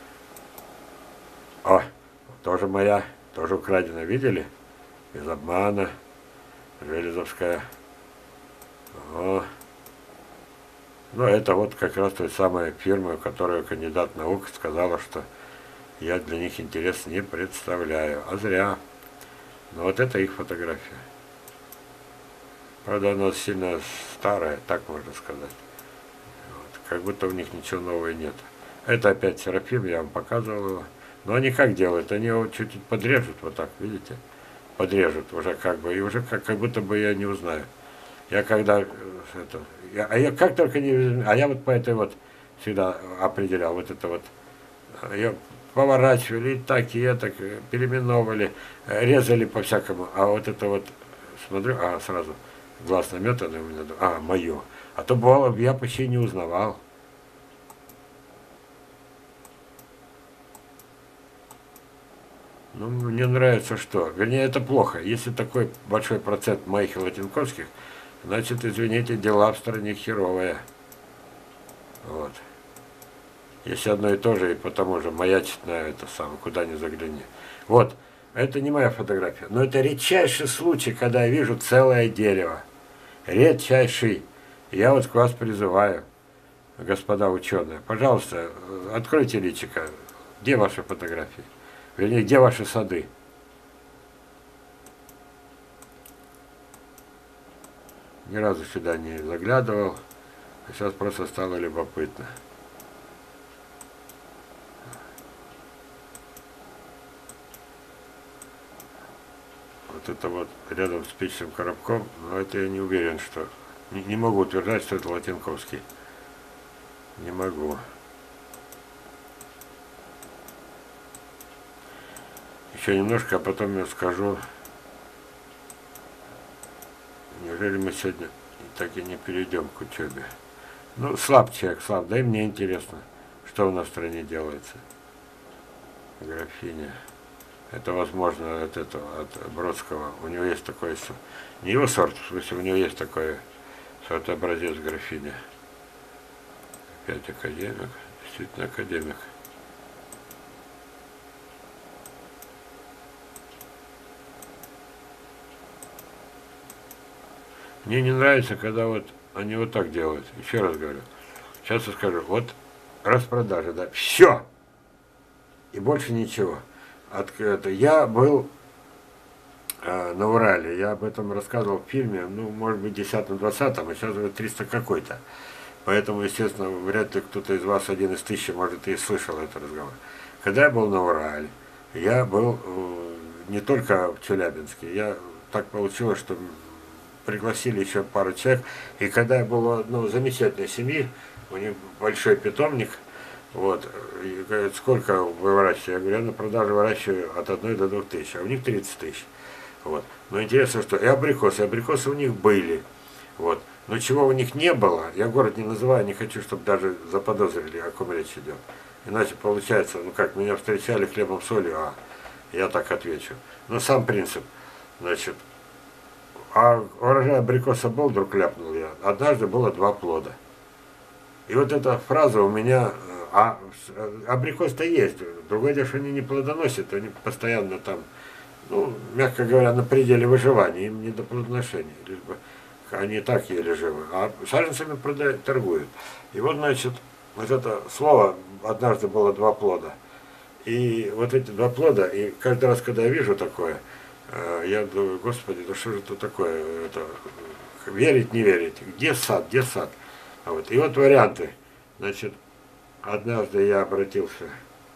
О, тоже моя, тоже украдена, видели? Из обмана, Железовская. О. Ну, это вот как раз той самой фирмы, у которой кандидат наук сказала, что я для них интерес не представляю. А зря. Но вот это их фотография. Правда, она сильно старая, так можно сказать. Вот. Как будто у них ничего нового нет. Это опять Серафим, я вам показывал его. Но они как делают? Они его чуть-чуть подрежут, вот так, видите? Подрежут уже как бы, и уже как, как будто бы я не узнаю. Я когда, это, я, а я как только не, а я вот по этой вот всегда определял, вот это вот, я поворачивали и так, и так, переименовывали, резали по-всякому, а вот это вот, смотрю, а сразу глаз наметанный у меня, а, мое, а то бывало, я почти не узнавал. Ну, мне нравится что, вернее, это плохо, если такой большой процент моих и латинковских, значит, извините, дела в стране херовые. Вот. Если одно и то же, и потому же маячит на это самое, куда ни загляни. Вот, это не моя фотография, но это редчайший случай, когда я вижу целое дерево. Редчайший. Я вот к вас призываю, господа ученые, пожалуйста, откройте личико. Где ваши фотографии? Вернее, где ваши сады? Ни разу сюда не заглядывал, а сейчас просто стало любопытно. Вот это вот рядом с спичечным коробком, но это я не уверен, что... Не, не могу утверждать, что это латинковский. Не могу. Еще немножко, а потом я скажу... Неужели мы сегодня так и не перейдем к учебе? Ну, слаб человек, слаб. Да и мне интересно, что у нас в стране делается. Графиня. Это, возможно, от этого, от Бродского. У него есть такой, не его сорт, в смысле, у него есть такой сорт образец графиня. Опять академик, действительно академик. Мне не нравится, когда вот они вот так делают. Еще раз говорю. Сейчас я скажу. Вот распродажа, да. Все! И больше ничего. От, это, я был э, на Урале. Я об этом рассказывал в фильме. Ну, может быть, десятом-двадцатом, а сейчас уже триста какой-то. Поэтому, естественно, вряд ли кто-то из вас, один из тысячи, может, и слышал этот разговор. Когда я был на Урале, я был э, не только в Челябинске. Я, так получилось, что... пригласили еще пару человек, и когда я был в одной замечательной семьи, у них большой питомник, вот, и говорят, сколько вы выращиваете? Я говорю, я на продажу выращиваю от одной до двух тысяч, а у них тридцать тысяч, вот. Но интересно, что и абрикосы, абрикосы у них были, вот, но чего у них не было, я город не называю, не хочу, чтобы даже заподозрили, о ком речь идет, иначе получается, ну как, меня встречали хлебом солью, а я так отвечу, но сам принцип, значит, а урожай абрикоса был, вдруг ляпнул я. Однажды было два плода. И вот эта фраза у меня, а абрикос-то есть, другое дело, что они не плодоносят, они постоянно там, ну, мягко говоря, на пределе выживания, им не до плодоношения, лишь бы они и так еле живы, а саженцами продают, торгуют. И вот, значит, вот это слово, однажды было два плода. И вот эти два плода, и каждый раз, когда я вижу такое, я думаю, господи, да что же это такое, это, верить, не верить, где сад, где сад. А вот, и вот варианты. Значит, однажды я обратился,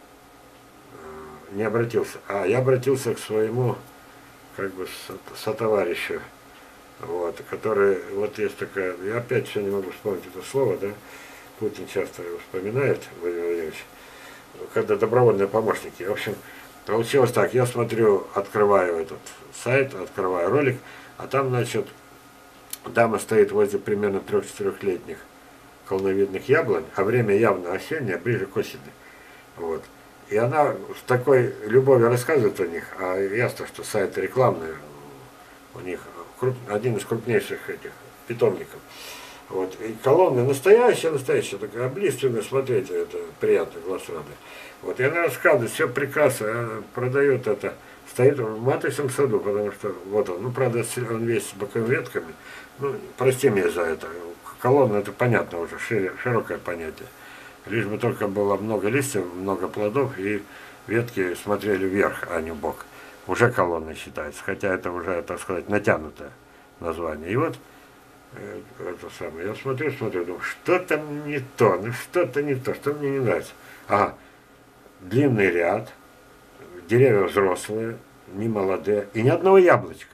не обратился, а я обратился к своему, как бы, сотоварищу, вот, который, вот есть такая, я опять все не могу вспомнить это слово, да, Путин часто его вспоминает, Владимир Владимирович, когда добровольные помощники, в общем, получилось так, я смотрю, открываю этот сайт, открываю ролик, а там, значит, дама стоит возле примерно трех-четырехлетних колоновидных яблонь, а время явно осеннее, ближе к осени. Вот. И она с такой любовью рассказывает о них, а ясно, что сайт рекламный, у них круп, один из крупнейших этих питомников. Вот. И колонны настоящие, настоящие, такая облиственная, смотрите, это приятно, глаз радует. Вот. И она рассказывает, все прекрасно, продает это, стоит в маточном саду, потому что вот он, ну правда он весь с боковыми ветками, ну прости меня за это, колонна это понятно уже, широкое понятие. Лишь бы только было много листьев, много плодов, и ветки смотрели вверх, а не в бок. Уже колонна считается, хотя это уже, так сказать, натянутое название. И вот э, это самое, я смотрю, смотрю, думаю, что-то не то, ну что-то не то, что мне не нравится. Ага, длинный ряд, деревья взрослые, не молодые, и ни одного яблочка.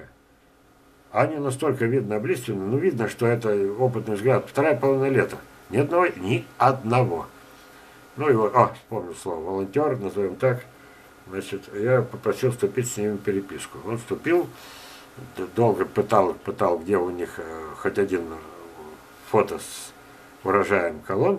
Они настолько видно облиственны, ну видно, что это опытный взгляд, вторая половина лета. Ни одного, ни одного. Ну и вот, а, вспомнил слово, волонтер, назовем так. Значит, я попросил вступить с ними в переписку. Он вступил, долго пытал, пытал, где у них э, хоть один фото с урожаем колонн.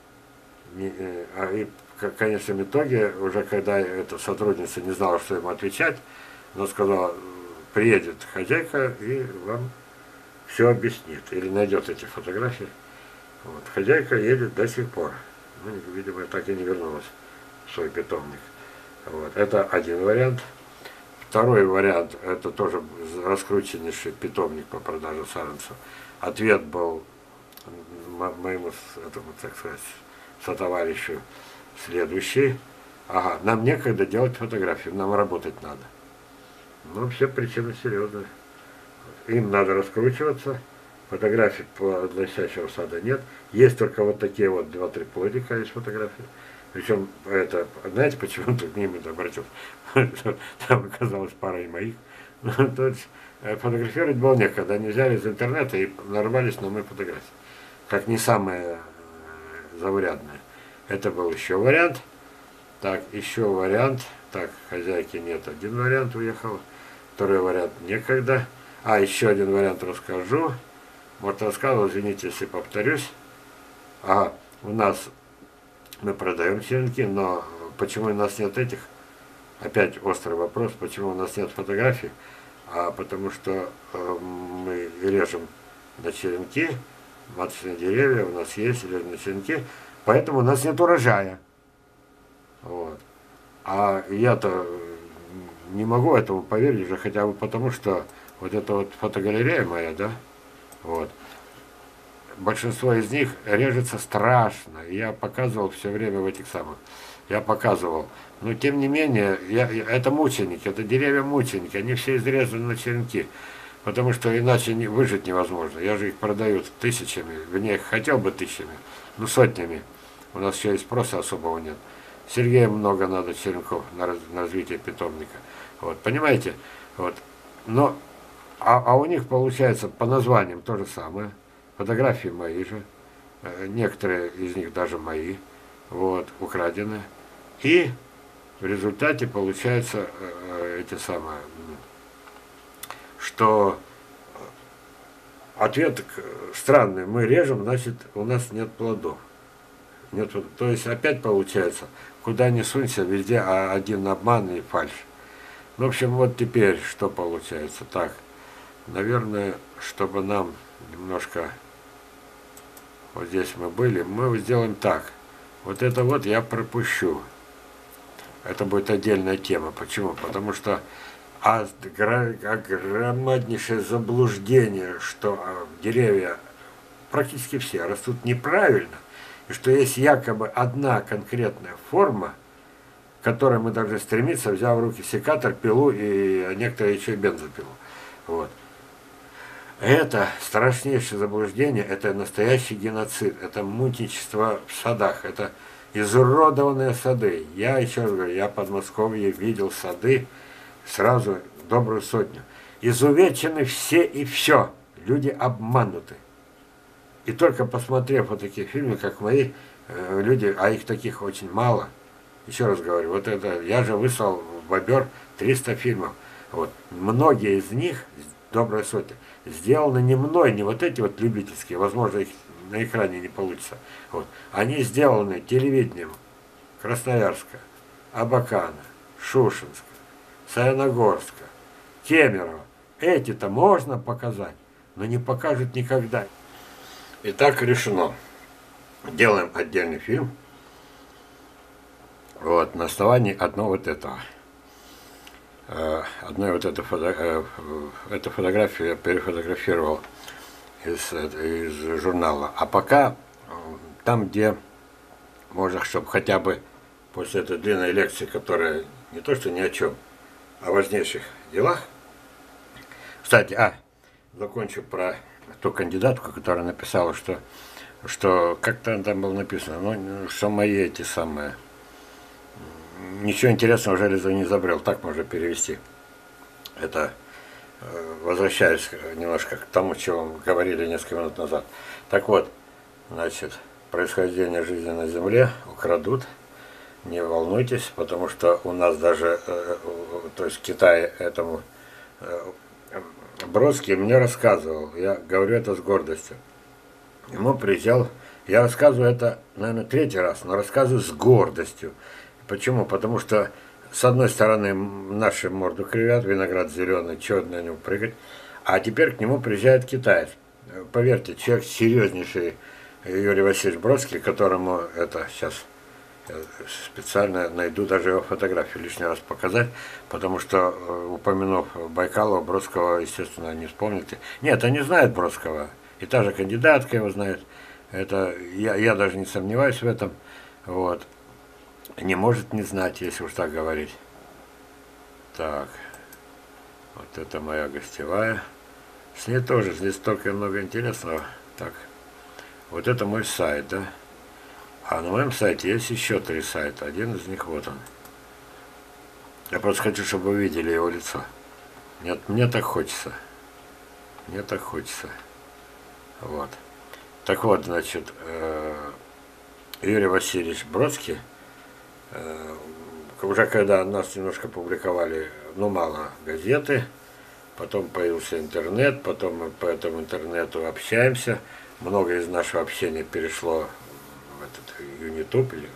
Не, э, а и в конечном итоге, уже когда эта сотрудница не знала, что ему отвечать, она сказала, приедет хозяйка и вам все объяснит. Или найдет эти фотографии. Вот. Хозяйка едет до сих пор. Ну, видимо, так и не вернулась в свой питомник. Вот. Это один вариант. Второй вариант, это тоже раскрученнейший питомник по продаже саженцев. Ответ был моему, этому, так сказать, сотоварищу следующий. Ага, нам некогда делать фотографии, нам работать надо. Ну, все причины серьезные. Им надо раскручиваться. Фотографий для сядущего сада нет. Есть только вот такие вот два-три плодика из фотографий. Причем, это, знаете, почему тут к ним это обратился? Там оказалась пара и моих. То есть, фотографировать было некогда. Они взяли из интернета и нарвались на мои фотографии. Как не самое заурядное. Это был еще вариант. Так, еще вариант. Так, хозяйки нет. Один вариант уехал. Второй вариант некогда. А, еще один вариант расскажу. Вот рассказывал, извините, если повторюсь. Ага, у нас мы продаем черенки, но почему у нас нет этих? Опять острый вопрос, почему у нас нет фотографий? А потому что э, мы режем на черенки, маточные деревья у нас есть, режем на черенки, поэтому у нас нет урожая. Вот. А я-то не могу этому поверить уже хотя бы потому, что вот эта вот фотогалерея моя, да, вот, большинство из них режется страшно. Я показывал все время в этих самых, я показывал. Но тем не менее, я, я, это мученики, это деревья-мученики, они все изрезаны на черенки. Потому что иначе не, выжить невозможно. Я же их продаю тысячами, вернее, хотел бы тысячами, ну сотнями. У нас еще и спроса особого нет. Сергею много надо черенков на, раз, на развитие питомника. Вот, понимаете? Вот. Но, а, а у них получается по названиям то же самое. Фотографии мои же. Некоторые из них даже мои. Вот, украдены. И в результате получается э, эти самые, что ответ странный. Мы режем, значит, у нас нет плодов. Нет, то есть опять получается, куда ни сунься, везде один обман и фальшь. В общем, вот теперь что получается. Так, наверное, чтобы нам немножко, вот здесь мы были, мы сделаем так. Вот это вот я пропущу. Это будет отдельная тема. Почему? Потому что огромнейшее заблуждение, что деревья практически все растут неправильно, и что есть якобы одна конкретная форма, к которой мы должны стремиться, взяв в руки секатор, пилу и некоторые еще и бензопилу. Вот. Это страшнейшее заблуждение, это настоящий геноцид, это мученичество в садах, это изуродованные сады. Я еще раз говорю, я в Подмосковье видел сады сразу добрую сотню. Изувечены все и все. Люди обмануты. И только посмотрев вот такие фильмы, как мои, люди, а их таких очень мало, еще раз говорю, вот это, я же выслал в Бобер триста фильмов. Вот. Многие из них, добрая сотня, сделаны не мной, не вот эти вот любительские, возможно, их на экране не получится. Вот. Они сделаны телевидением Красноярска, Абакана, Шушинска, Саяногорска, Кемерово. эти-то можно показать, но не покажут никогда. И так решено. Делаем отдельный фильм. Вот, на основании одного вот этого. Одной вот этой фото, эту фотографию я перефотографировал из, из журнала. А пока там, где можно, чтобы хотя бы после этой длинной лекции, которая не то что ни о чем, а о важнейших делах. Кстати, а, закончу про ту кандидатку, которая написала, что, что как-то там было написано, ну, что мои эти самые... Ничего интересного Железов не изобрел, так можно перевести. Это, возвращаясь немножко к тому, чего говорили несколько минут назад. Так вот, значит, происхождение жизни на Земле украдут, не волнуйтесь, потому что у нас даже, то есть Китай этому, Бродский мне рассказывал, я говорю это с гордостью. Ему приезжал, я рассказываю это, наверное, третий раз, но рассказываю с гордостью. Почему? Потому что, с одной стороны, наши морду кривят, виноград зеленый, чего на него прыгать, а теперь к нему приезжает китаец. Поверьте, человек серьезнейший, Юрий Васильевич Бродский, которому это сейчас я специально найду даже его фотографию лишний раз показать, потому что, упомянув Байкалова, Бродского, естественно, не вспомните. Нет, они знают Бродского, и та же кандидатка его знает, это, я, я даже не сомневаюсь в этом, вот. Не может не знать, если уж так говорить. Так, вот это моя гостевая. С ней тоже, здесь столько много интересного. Так, вот это мой сайт, да? А на моем сайте есть еще три сайта. Один из них вот он. Я просто хочу, чтобы вы видели его лицо. Нет, мне так хочется. Мне так хочется. Вот. Так вот, значит, Юрий Васильевич Бродский, уже когда нас немножко публиковали, ну, мало газеты, потом появился интернет, потом мы по этому интернету общаемся, много из нашего общения перешло в этот Юнитуб, или,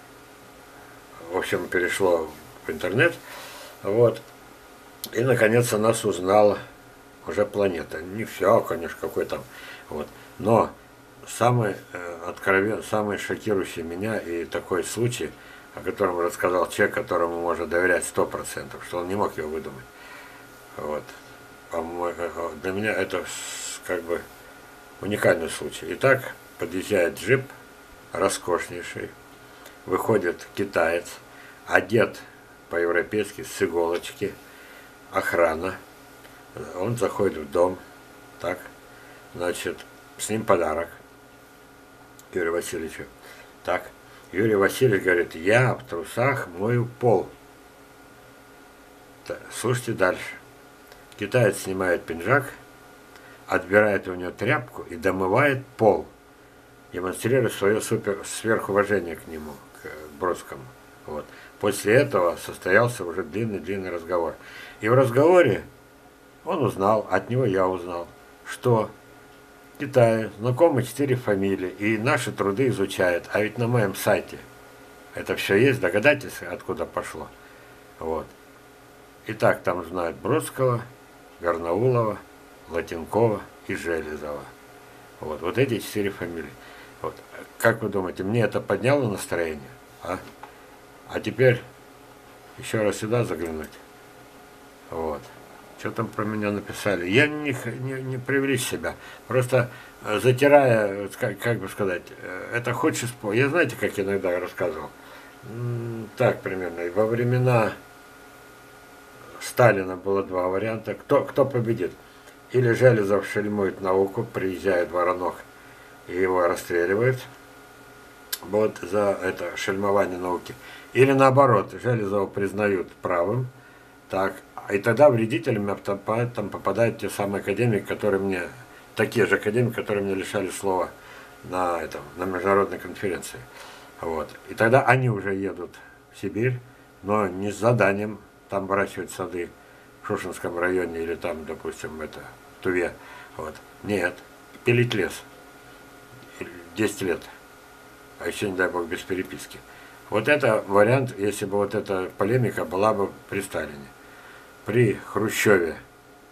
в общем, перешло в интернет, вот, и, наконец, о нас узнала уже планета. Не все, конечно, какой там, вот, но самый откровенный, самый шокирующий меня и такой случай, о котором рассказал человек, которому можно доверять сто процентов, что он не мог его выдумать. Вот. Для меня это как бы уникальный случай. Итак, подъезжает джип, роскошнейший, выходит китаец, одет по-европейски, с иголочки, охрана. Он заходит в дом, так, значит, с ним подарок Юрию Васильевичу. Так. Юрий Васильевич говорит, я в трусах мою пол. Слушайте дальше. Китаец снимает пиджак, отбирает у него тряпку и домывает пол, демонстрируя свое супер сверхуважение к нему, к Бродскому. Вот. После этого состоялся уже длинный-длинный разговор. И в разговоре он узнал, от него я узнал, что в Китае знакомы четыре фамилии, и наши труды изучают. А ведь на моем сайте это все есть, догадайтесь, откуда пошло. Вот. Итак, там знают Бродского, Гарнаулова, Латинкова и Железова. Вот, вот эти четыре фамилии. Вот. Как вы думаете, мне это подняло настроение? А, а теперь еще раз сюда заглянуть. Вот. Что там про меня написали? Я не, не, не привлечь себя. Просто затирая, как, как бы сказать, это хочешь спорить. Я знаете, как иногда рассказывал? Так примерно. И во времена Сталина было два варианта. Кто, кто победит? Или Железов шельмует науку, приезжает Воронок и его расстреливает. Вот за это шельмование науки. Или наоборот, Железова признают правым. Так. И тогда вредителями там попадают те самые академики, которые мне, такие же академики, которые мне лишали слова на, этом, на международной конференции. Вот. И тогда они уже едут в Сибирь, но не с заданием там выращивать сады в Шушинском районе или там, допустим, это, в Туве. Вот. Нет, пилить лес. десять лет. А еще, не дай бог, без переписки. Вот это вариант, если бы вот эта полемика была бы при Сталине. При Хрущеве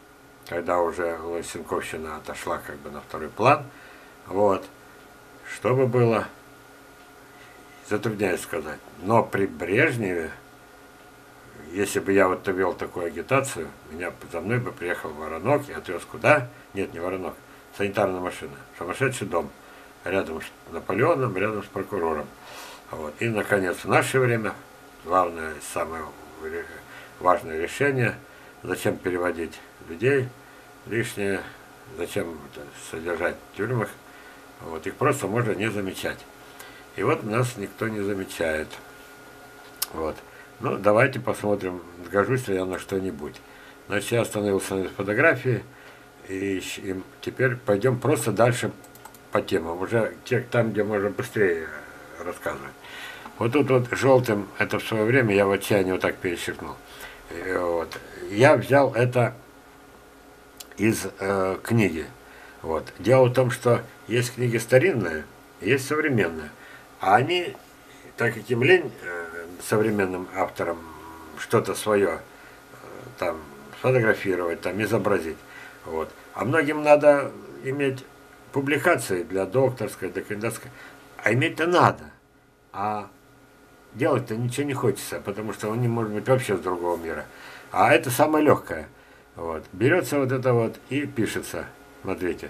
когда уже Лысенковщина отошла как бы на второй план. Вот. Что бы было, затрудняюсь сказать. Но при Брежневе, если бы я вот вел такую агитацию, меня за мной бы приехал Воронок и отвез куда? Нет, не Воронок, санитарная машина, сумасшедший дом, рядом с Наполеоном, рядом с прокурором. Вот. И, наконец, в наше время главное, самое важное решение, зачем переводить людей лишнее, зачем содержать в тюрьмах, вот, их просто можно не замечать. И вот нас никто не замечает. Вот. Ну, давайте посмотрим, сгожусь ли я на что-нибудь. Значит, я остановился на фотографии, и, и теперь пойдем просто дальше по темам, уже те, там, где можно быстрее рассказывать. Вот тут вот желтым, это в свое время я в отчаянии вот так перечеркнул. И вот. Я взял это из э, книги. Вот. Дело в том, что есть книги старинные, есть современные. А они, так как им лень э, современным авторам что-то свое э, там сфотографировать, там изобразить. Вот. А многим надо иметь публикации для докторской, для кандидатской. А иметь-то надо. А делать-то ничего не хочется, потому что он не может быть вообще с другого мира. А это самое легкое. Вот. Берется вот это вот и пишется. Смотрите.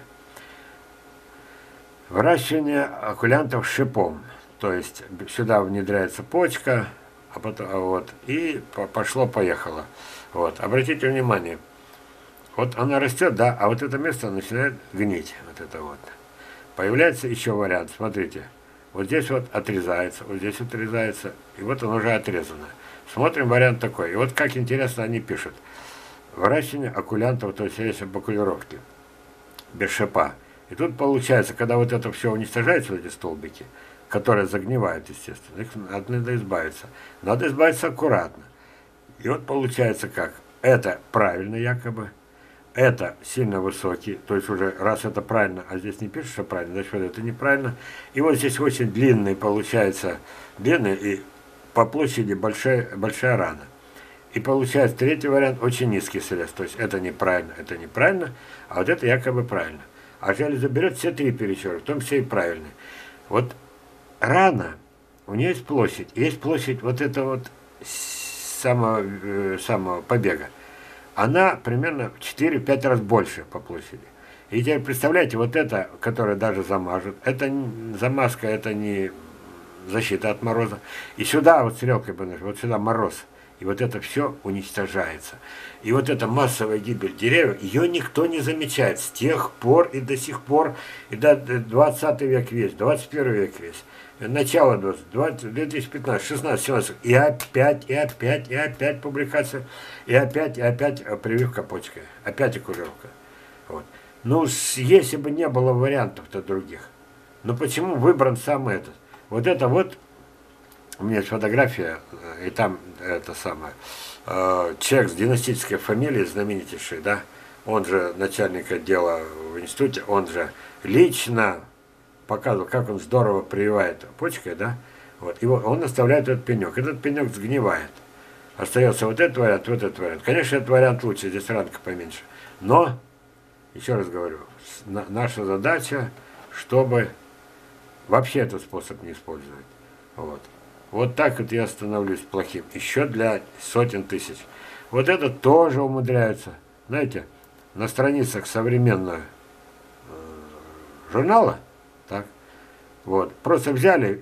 Выращивание окулянтов шипом. То есть сюда внедряется почка, а потом, а вот, и пошло-поехало. Вот. Обратите внимание. Вот она растет, да, а вот это место начинает гнить. Вот это вот. Появляется еще вариант. Смотрите. Вот здесь вот отрезается, вот здесь отрезается, и вот оно уже отрезано. Смотрим вариант такой. И вот как интересно они пишут. Выращивание окулянтов, то есть есть бакулировки, без шипа. И тут получается, когда вот это все уничтожается, вот эти столбики, которые загнивают, естественно, их надо избавиться. Надо избавиться аккуратно. И вот получается как? Это правильно якобы, это сильно высокий, то есть уже раз это правильно, а здесь не пишешь, что правильно, значит это неправильно. И вот здесь очень длинный получается, длинный и по площади большая, большая рана. И получается третий вариант очень низкий срез, то есть это неправильно, это неправильно, а вот это якобы правильно. А железо берет все три перечера, в том числе и правильные. Вот рана, у нее есть площадь, есть площадь вот этого вот самого, э, самого побега. Она примерно в четыре-пять раз больше по площади. И теперь представляете, вот это, которое даже замажут, это замазка, это не защита от мороза. И сюда вот стрелкой, вот сюда мороз. И вот это все уничтожается. И вот эта массовая гибель деревьев, ее никто не замечает с тех пор и до сих пор, и до двадцатый век весь, двадцать первый век весь. Начало две тысячи пятнадцатый, шестнадцатый, семнадцатый, и опять, и опять, и опять публикация, и опять, и опять прививка почкой, опять окулировка. Вот. Ну, если бы не было вариантов-то других, ну почему выбран сам этот? Вот это вот, у меня есть фотография, и там это самое, э, человек с династической фамилией, знаменитейший, да, он же начальник отдела в институте, он же лично показывал, как он здорово прививает почкой, да, вот, и он оставляет этот пенек. Этот пенек сгнивает. Остается вот этот вариант, вот этот вариант. Конечно, этот вариант лучше, здесь ранка поменьше. Но, еще раз говорю, на, наша задача, чтобы вообще этот способ не использовать. Вот. Вот так вот я становлюсь плохим. Еще для сотен тысяч. Вот это тоже умудряется. Знаете, на страницах современного э, журнала, так, вот, просто взяли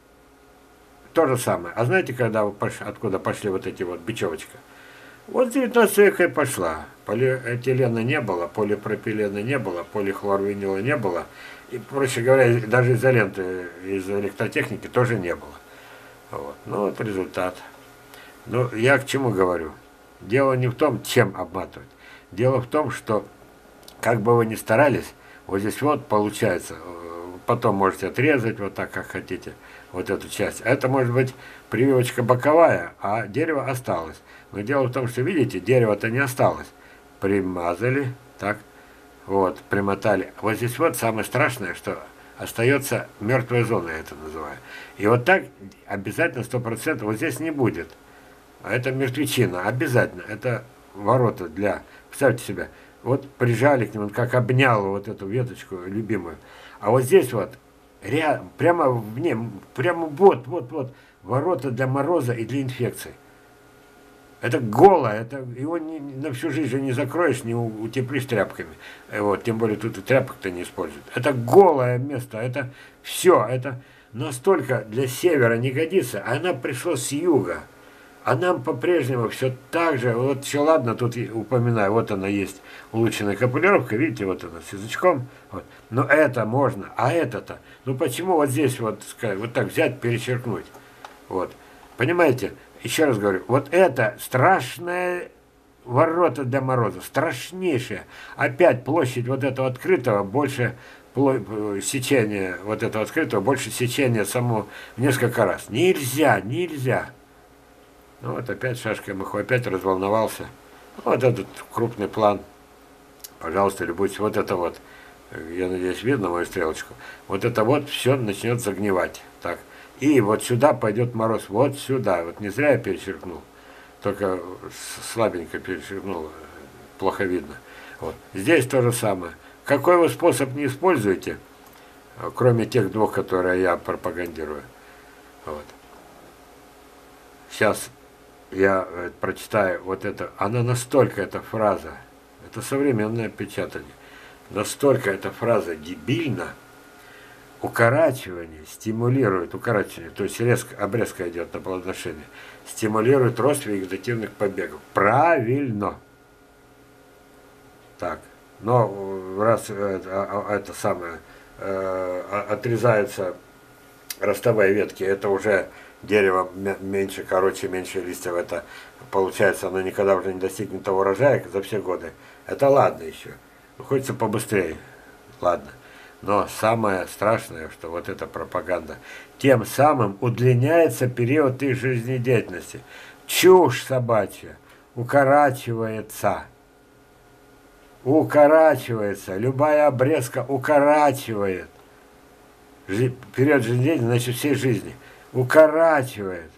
то же самое. А знаете, когда пош... откуда пошли вот эти вот бечевочка? Вот в девятнадцатом веке и пошла. Полиэтилена не было, полипропилена не было, полихлорвинила не было. И, проще говоря, даже изоленты из электротехники тоже не было. Вот. Ну, вот результат. Но я к чему говорю? Дело не в том, чем обматывать. Дело в том, что, как бы вы ни старались, вот здесь вот получается, потом можете отрезать вот так, как хотите, вот эту часть. Это может быть прививочка боковая, а дерево осталось. Но дело в том, что, видите, дерево-то не осталось. Примазали, так, вот, примотали. Вот здесь вот самое страшное, что остается мертвая зона, я это называю. И вот так обязательно сто процентов вот здесь не будет. А это мертвечина, обязательно. Это ворота для, представьте себе, Вот прижали к нему, он как обнял вот эту веточку любимую. А вот здесь вот, ряд, прямо в нем, прямо вот, вот, вот, ворота для мороза и для инфекций. Это голое, это его не, на всю жизнь же не закроешь, не утеплишь тряпками. Вот, тем более тут и тряпок-то не используют. Это голое место, это все, это настолько для севера не годится. Она пришла с юга. А нам по-прежнему все так же, вот все ладно, тут упоминаю, вот она есть улучшенная капулировка, видите, вот она с язычком, вот. Но это можно, а это-то, ну почему вот здесь вот, вот так взять, перечеркнуть, вот, понимаете, еще раз говорю, вот это страшное ворота для мороза, страшнейшее, опять площадь вот этого открытого больше, сечения вот этого открытого, больше сечения само в несколько раз, нельзя, нельзя. Ну вот опять шашкой маху, опять разволновался. Вот этот крупный план. Пожалуйста, любуйтесь. Вот это вот, я надеюсь, видно мою стрелочку. Вот это вот все начнет загнивать. Так. И вот сюда пойдет мороз. Вот сюда. Вот не зря я перечеркнул. Только слабенько перечеркнул. Плохо видно. Вот. Здесь то же самое. Какой вы способ не используете, кроме тех двух, которые я пропагандирую. Вот. Сейчас я э, прочитаю вот это, она настолько, эта фраза, это современное печатание, настолько эта фраза дебильна, укорачивание стимулирует, укорачивание, то есть резко, обрезка идет на плодоношение, стимулирует рост вегетативных побегов. Правильно. Так, но раз это, это самое, э, отрезаются ростовые ветки, это уже дерево меньше, короче, меньше листьев, это получается, оно никогда уже не достигнет того урожая за все годы. Это ладно еще. Хочется побыстрее. Ладно. Но самое страшное, что вот эта пропаганда, тем самым удлиняется период их жизнедеятельности. Чушь собачья укорачивается. Укорачивается. Любая обрезка укорачивает. Жи- период жизнедеятельности, значит, всей жизни. Укорачивает.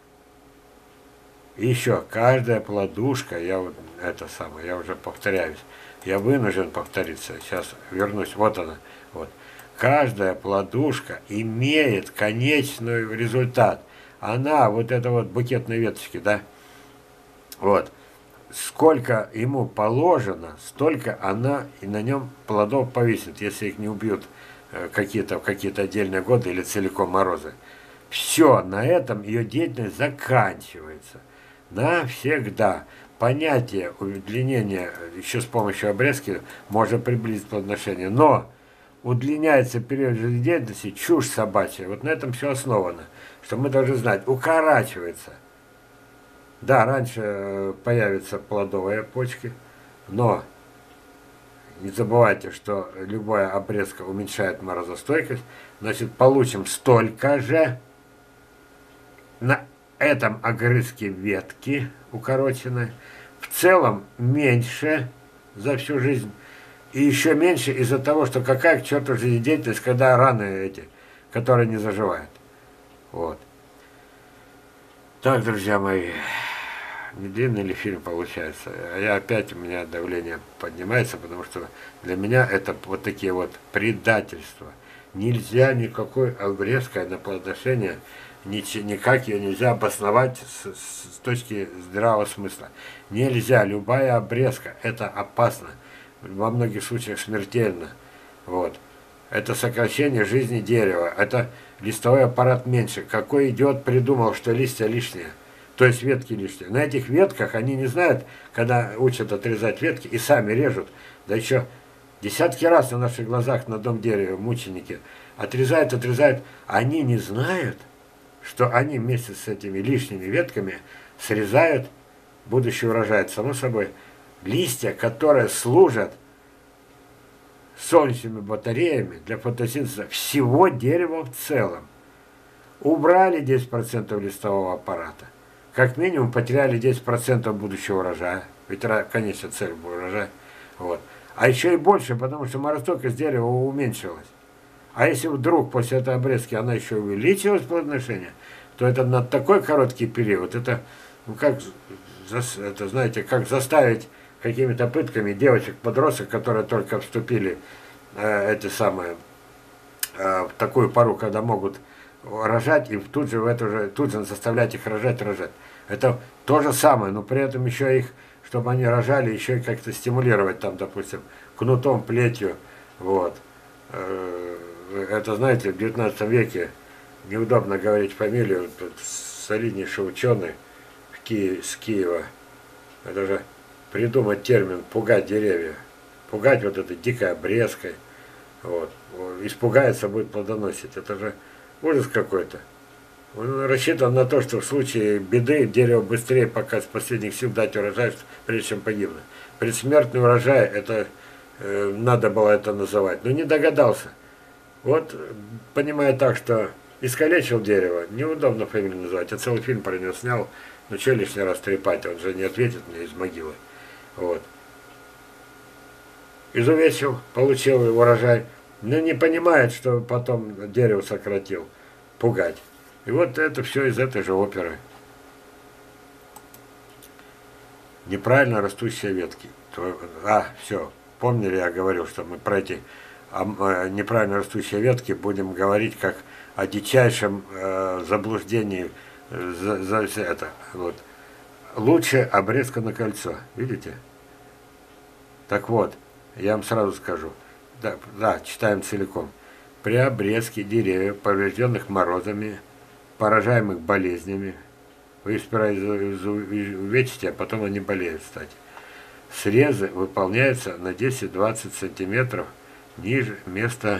И еще, каждая плодушка, я вот это самое, я уже повторяюсь, я вынужден повториться, сейчас вернусь, вот она, вот. Каждая плодушка имеет конечный результат. Она, вот это вот букетные веточки, да, вот, сколько ему положено, столько она и на нем плодов повисит, если их не убьют какие-то в какие-то отдельные годы или целиком морозы. Все, на этом ее деятельность заканчивается. Навсегда. Понятие удлинения еще с помощью обрезки можно приблизить плодоношение. Но удлиняется период жизнедеятельности, чушь собачья. Вот на этом все основано. Что мы должны знать, укорачивается. Да, раньше появятся плодовые почки, но не забывайте, что любая обрезка уменьшает морозостойкость. Значит, получим столько же. На этом огрызке ветки укороченной, в целом меньше за всю жизнь, и еще меньше из-за того, что какая к черту жизнедеятельность, когда раны эти, которые не заживают. Вот. Так, друзья мои, не длинный ли фильм получается? А я опять, у меня давление поднимается, потому что для меня это вот такие вот предательства. Нельзя никакой обрезкой на плодоношение, никак ее нельзя обосновать с, с точки здравого смысла. Нельзя, любая обрезка, это опасно, во многих случаях смертельно. Вот. Это сокращение жизни дерева, это листовой аппарат меньше. Какой идиот придумал, что листья лишние, то есть ветки лишние. На этих ветках они не знают, когда учат отрезать ветки и сами режут, да еще десятки раз на наших глазах на дом дерева мученики отрезают, отрезают, они не знают, что они вместе с этими лишними ветками срезают будущий урожай. Само собой, листья, которые служат солнечными батареями для фотосинтеза всего дерева в целом. Убрали десять процентов листового аппарата. Как минимум потеряли десять процентов будущего урожая. Ведь конечная цель был урожай. Вот. А еще и больше, потому что морозостойкость дерева уменьшилась. А если вдруг после этой обрезки она еще увеличилась плодоношение, то это на такой короткий период, это, ну как, это, знаете, как заставить какими-то пытками девочек-подростков, которые только вступили э, эти самые, э, в такую пору, когда могут рожать, и тут же, в эту же, тут же заставлять их рожать, рожать. Это то же самое, но при этом еще их, чтобы они рожали, еще и как-то стимулировать там, допустим, кнутом, плетью. Вот. Это, знаете, в девятнадцатом веке неудобно говорить фамилию, солиднейший ученый в Ки... с Киева. Это же придумать термин «пугать деревья». Пугать вот этой дикой обрезкой. Вот. Испугается, будет плодоносить. Это же ужас какой-то. Он рассчитан на то, что в случае беды дерево быстрее пока с последних сил дать урожай, прежде чем погибнуть. Предсмертный урожай, это э, надо было это называть. Но не догадался. Вот, понимая так, что искалечил дерево, неудобно фамилию называть. Я целый фильм про него снял, ну что лишний раз трепать, он же не ответит мне из могилы. Вот. Изувечил, получил урожай, но не понимает, что потом дерево сократил. Пугать. И вот это все из этой же оперы. Неправильно растущие ветки. А, все. Помнили, я говорил, что мы про эти а, неправильно растущие ветки будем говорить как о дичайшем э, заблуждении э, за, за все это. Вот. Лучше обрезка на кольцо. Видите? Так вот, я вам сразу скажу. Да, да, читаем целиком. При обрезке деревьев, поврежденных морозами, поражаемых болезнями, вы сперва увечите, а потом они болеют, кстати. Срезы выполняются на десять-двадцать сантиметров ниже места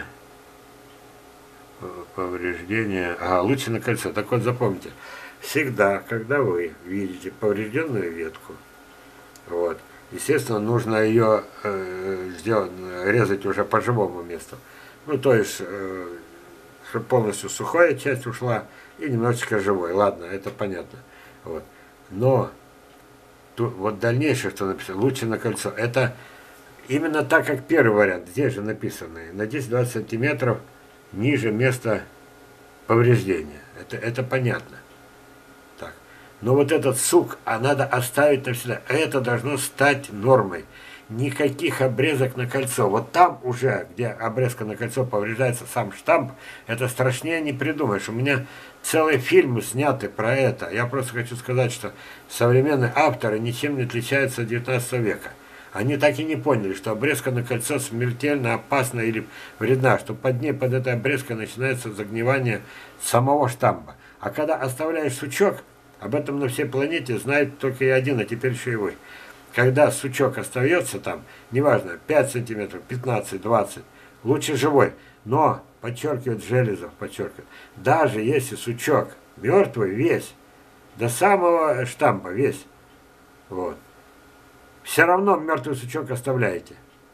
повреждения. А, лучше на кольцо. Так вот, запомните, всегда, когда вы видите поврежденную ветку, вот, естественно, нужно ее э, сделать, резать уже по живому месту. Ну, то есть, э, чтобы полностью сухая часть ушла и немножечко живой. Ладно, это понятно. Вот. Но тут, вот дальнейшее, что написано, лучше на кольцо, это именно так, как первый вариант. Здесь же написано, на десять-двадцать сантиметров ниже места повреждения. Это, это понятно. Так. Но вот этот сук, а надо оставить навсегда. Это должно стать нормой. Никаких обрезок на кольцо. Вот там уже, где обрезка на кольцо повреждается сам штамп, это страшнее не придумаешь. У меня целые фильмы сняты про это. Я просто хочу сказать, что современные авторы ничем не отличаются от девятнадцатого века. Они так и не поняли, что обрезка на кольцо смертельно опасна или вредна, что под ней, под этой обрезкой начинается загнивание самого штампа. А когда оставляешь сучок, об этом на всей планете знает только я один, а теперь еще и вы. Когда сучок остается там, неважно, пять сантиметров, пятнадцать, двадцать, лучше живой. Но, подчеркивает Железов, подчеркивает, даже если сучок мертвый весь, до самого штампа весь, вот, все равно мертвый сучок оставляете.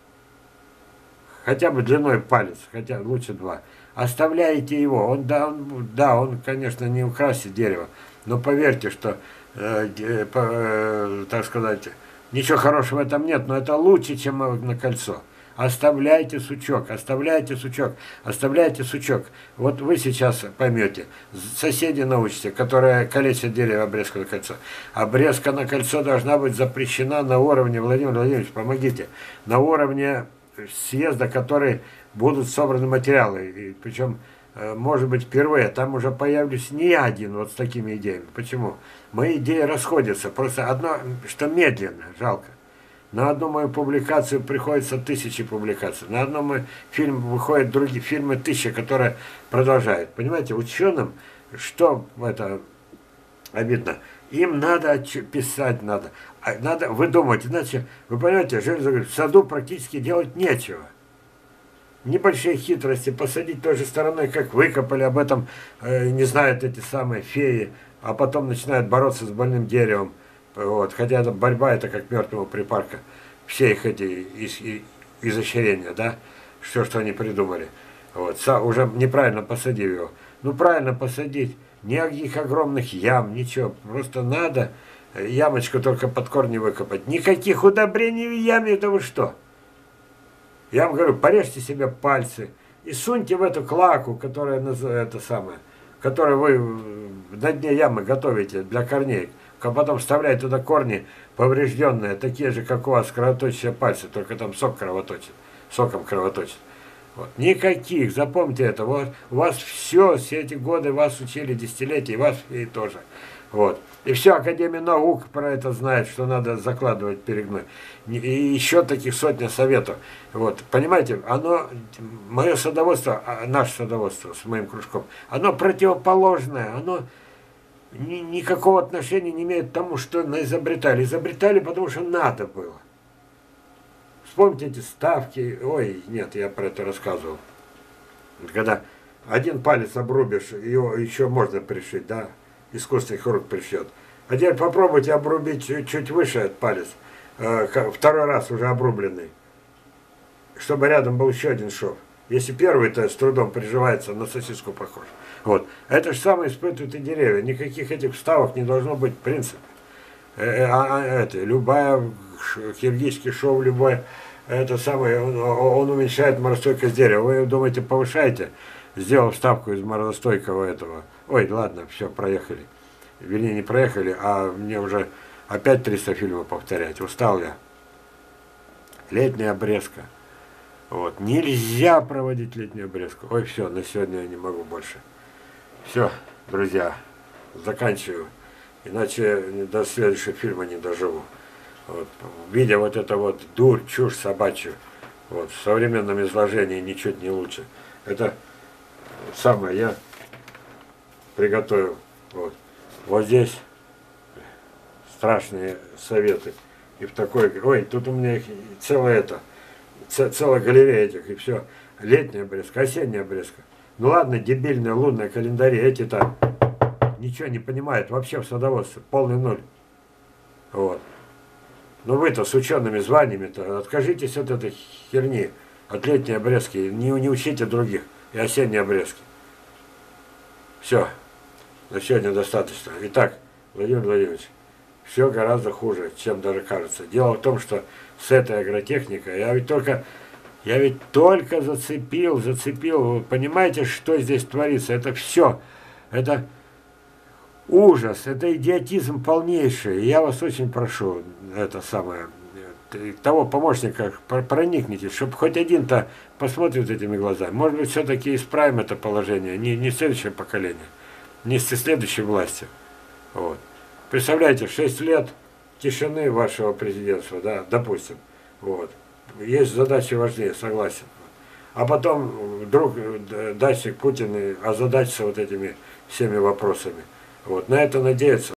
Хотя бы длиной палец, хотя лучше два. Оставляете его, он, да, он, да, он, конечно, не украсит дерево, но поверьте, что, э, э, э, так сказать, ничего хорошего в этом нет, но это лучше, чем на кольцо. Оставляйте сучок, оставляйте сучок, оставляйте сучок. Вот вы сейчас поймете, соседи научите, которые калечат дерево обрезку на кольцо. Обрезка на кольцо должна быть запрещена на уровне, Владимир Владимирович, помогите, на уровне съезда, который будут собраны материалы. И причем, может быть, впервые там уже появлюсь не я один вот с такими идеями. Почему? Мои идеи расходятся. Просто одно, что медленно, жалко. На одну мою публикацию приходится тысячи публикаций. На одном мой фильм выходят другие фильмы тысячи, которые продолжают. Понимаете, ученым, что это обидно, им надо писать, надо. Надо выдумывать. Иначе, вы понимаете, Железов говорит, в саду практически делать нечего. Небольшие хитрости, посадить той же стороной, как выкопали, об этом э, не знают эти самые феи, а потом начинают бороться с больным деревом. Вот. Хотя эта борьба, это как мертвого припарка. Все их эти из, из, изощрения, да, все, что они придумали. Вот. Са, уже неправильно посадив его. Ну, правильно посадить. Никаких огромных ям, ничего. Просто надо ямочку только под корни выкопать. Никаких удобрений в яме, это вы что? Я вам говорю, порежьте себе пальцы и суньте в эту клаку, которая это самое, которую вы на дне ямы готовите для корней. а потом вставляют туда корни поврежденные, такие же, как у вас, кровоточащие пальцы, только там сок кровоточит, соком кровоточит. Вот. Никаких, запомните это, вот, у вас все, все эти годы вас учили, десятилетия, и вас и тоже. Вот. И все, Академия наук про это знает, что надо закладывать перегной. И еще таких сотня советов. Вот. Понимаете, оно, мое садоводство, наше садоводство с моим кружком, оно противоположное, оно ни, никакого отношения не имеет к тому, что изобретали. Изобретали, потому что надо было. Вспомните эти ставки. Ой, нет, я про это рассказывал. Когда один палец обрубишь, его еще можно пришить, да? Искусственный хирург пришьет. А теперь попробуйте обрубить чуть, чуть выше этот палец, э, второй раз уже обрубленный, чтобы рядом был еще один шов. Если первый-то с трудом приживается, на сосиску похож. Вот. Это же самое испытывают и деревья. Никаких этих вставок не должно быть в принципе. Э, а, это, любая, киргизский шов, любой, это самое, он, он уменьшает морозостойкость дерева. Вы думаете, повышаете, сделав вставку из морозостойкого этого. Ой, ладно, все, проехали. Вернее, не проехали, а мне уже опять триста фильмов повторять. Устал я. Летняя обрезка. Вот. Нельзя проводить летнюю обрезку. Ой, все, на сегодня я не могу больше. Все, друзья, заканчиваю. Иначе до следующего фильма не доживу. Вот. Видя вот это вот дурь, чушь собачью, вот, в современном изложении ничуть не лучше. Это самое я приготовил. Вот. Вот здесь страшные советы. И в такой, ой, тут у меня их целая это, целая галерея этих, и все. Летняя обрезка, осенняя обрезка. Ну ладно, дебильные лунные календари, эти-то ничего не понимают вообще в садоводстве, полный ноль. Вот. Но вы-то с учеными званиями-то откажитесь от этой херни, от летней обрезки, не, не учите других, и осенней обрезки. Все. На сегодня достаточно. Итак, Владимир Владимирович, все гораздо хуже, чем даже кажется. Дело в том, что с этой агротехникой я ведь только, я ведь только зацепил, зацепил. Вы понимаете, что здесь творится? Это все, это ужас, это идиотизм полнейший. И я вас очень прошу, это самое, того помощника, проникнитесь, чтобы хоть один-то посмотрит этими глазами. Может быть, все-таки исправим это положение, не, не следующее поколение. Не с следующей власти. Вот. Представляете, шесть лет тишины вашего президентства, да, допустим. Вот. Есть задачи важнее, согласен. А потом вдруг датчик Путин озадачится вот этими всеми вопросами. Вот. На это надеяться.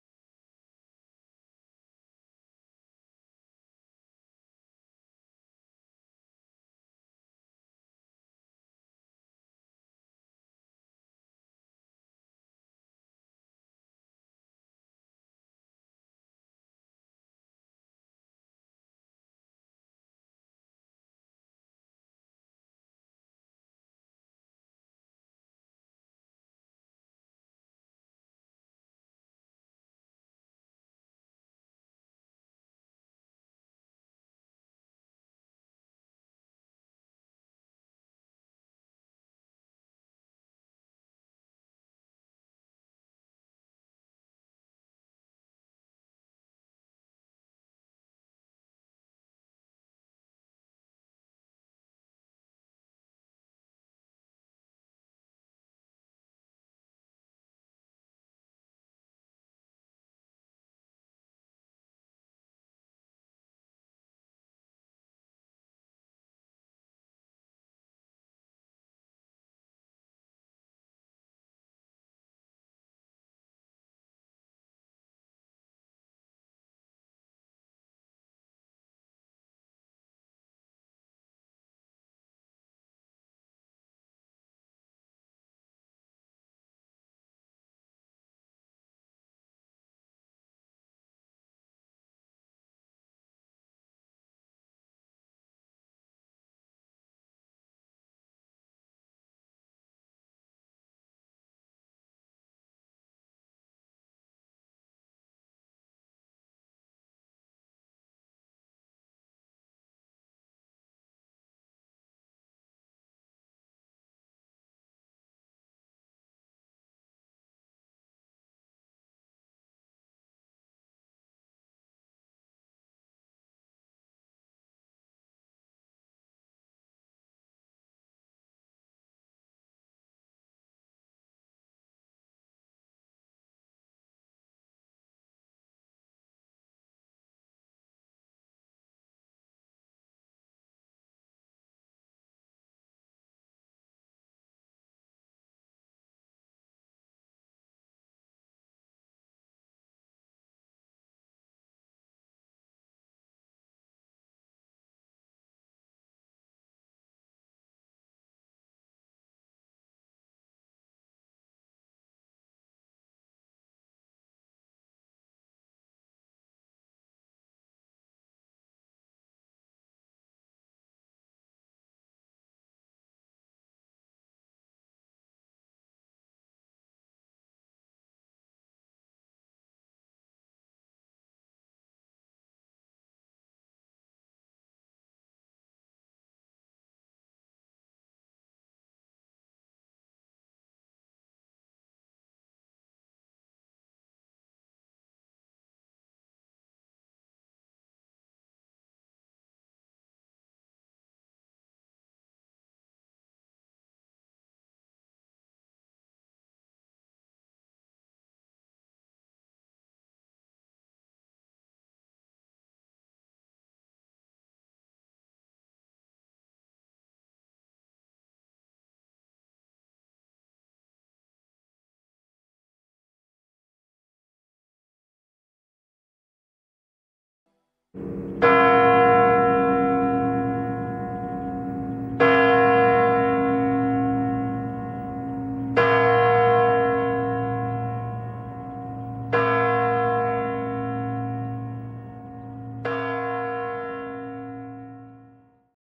Thank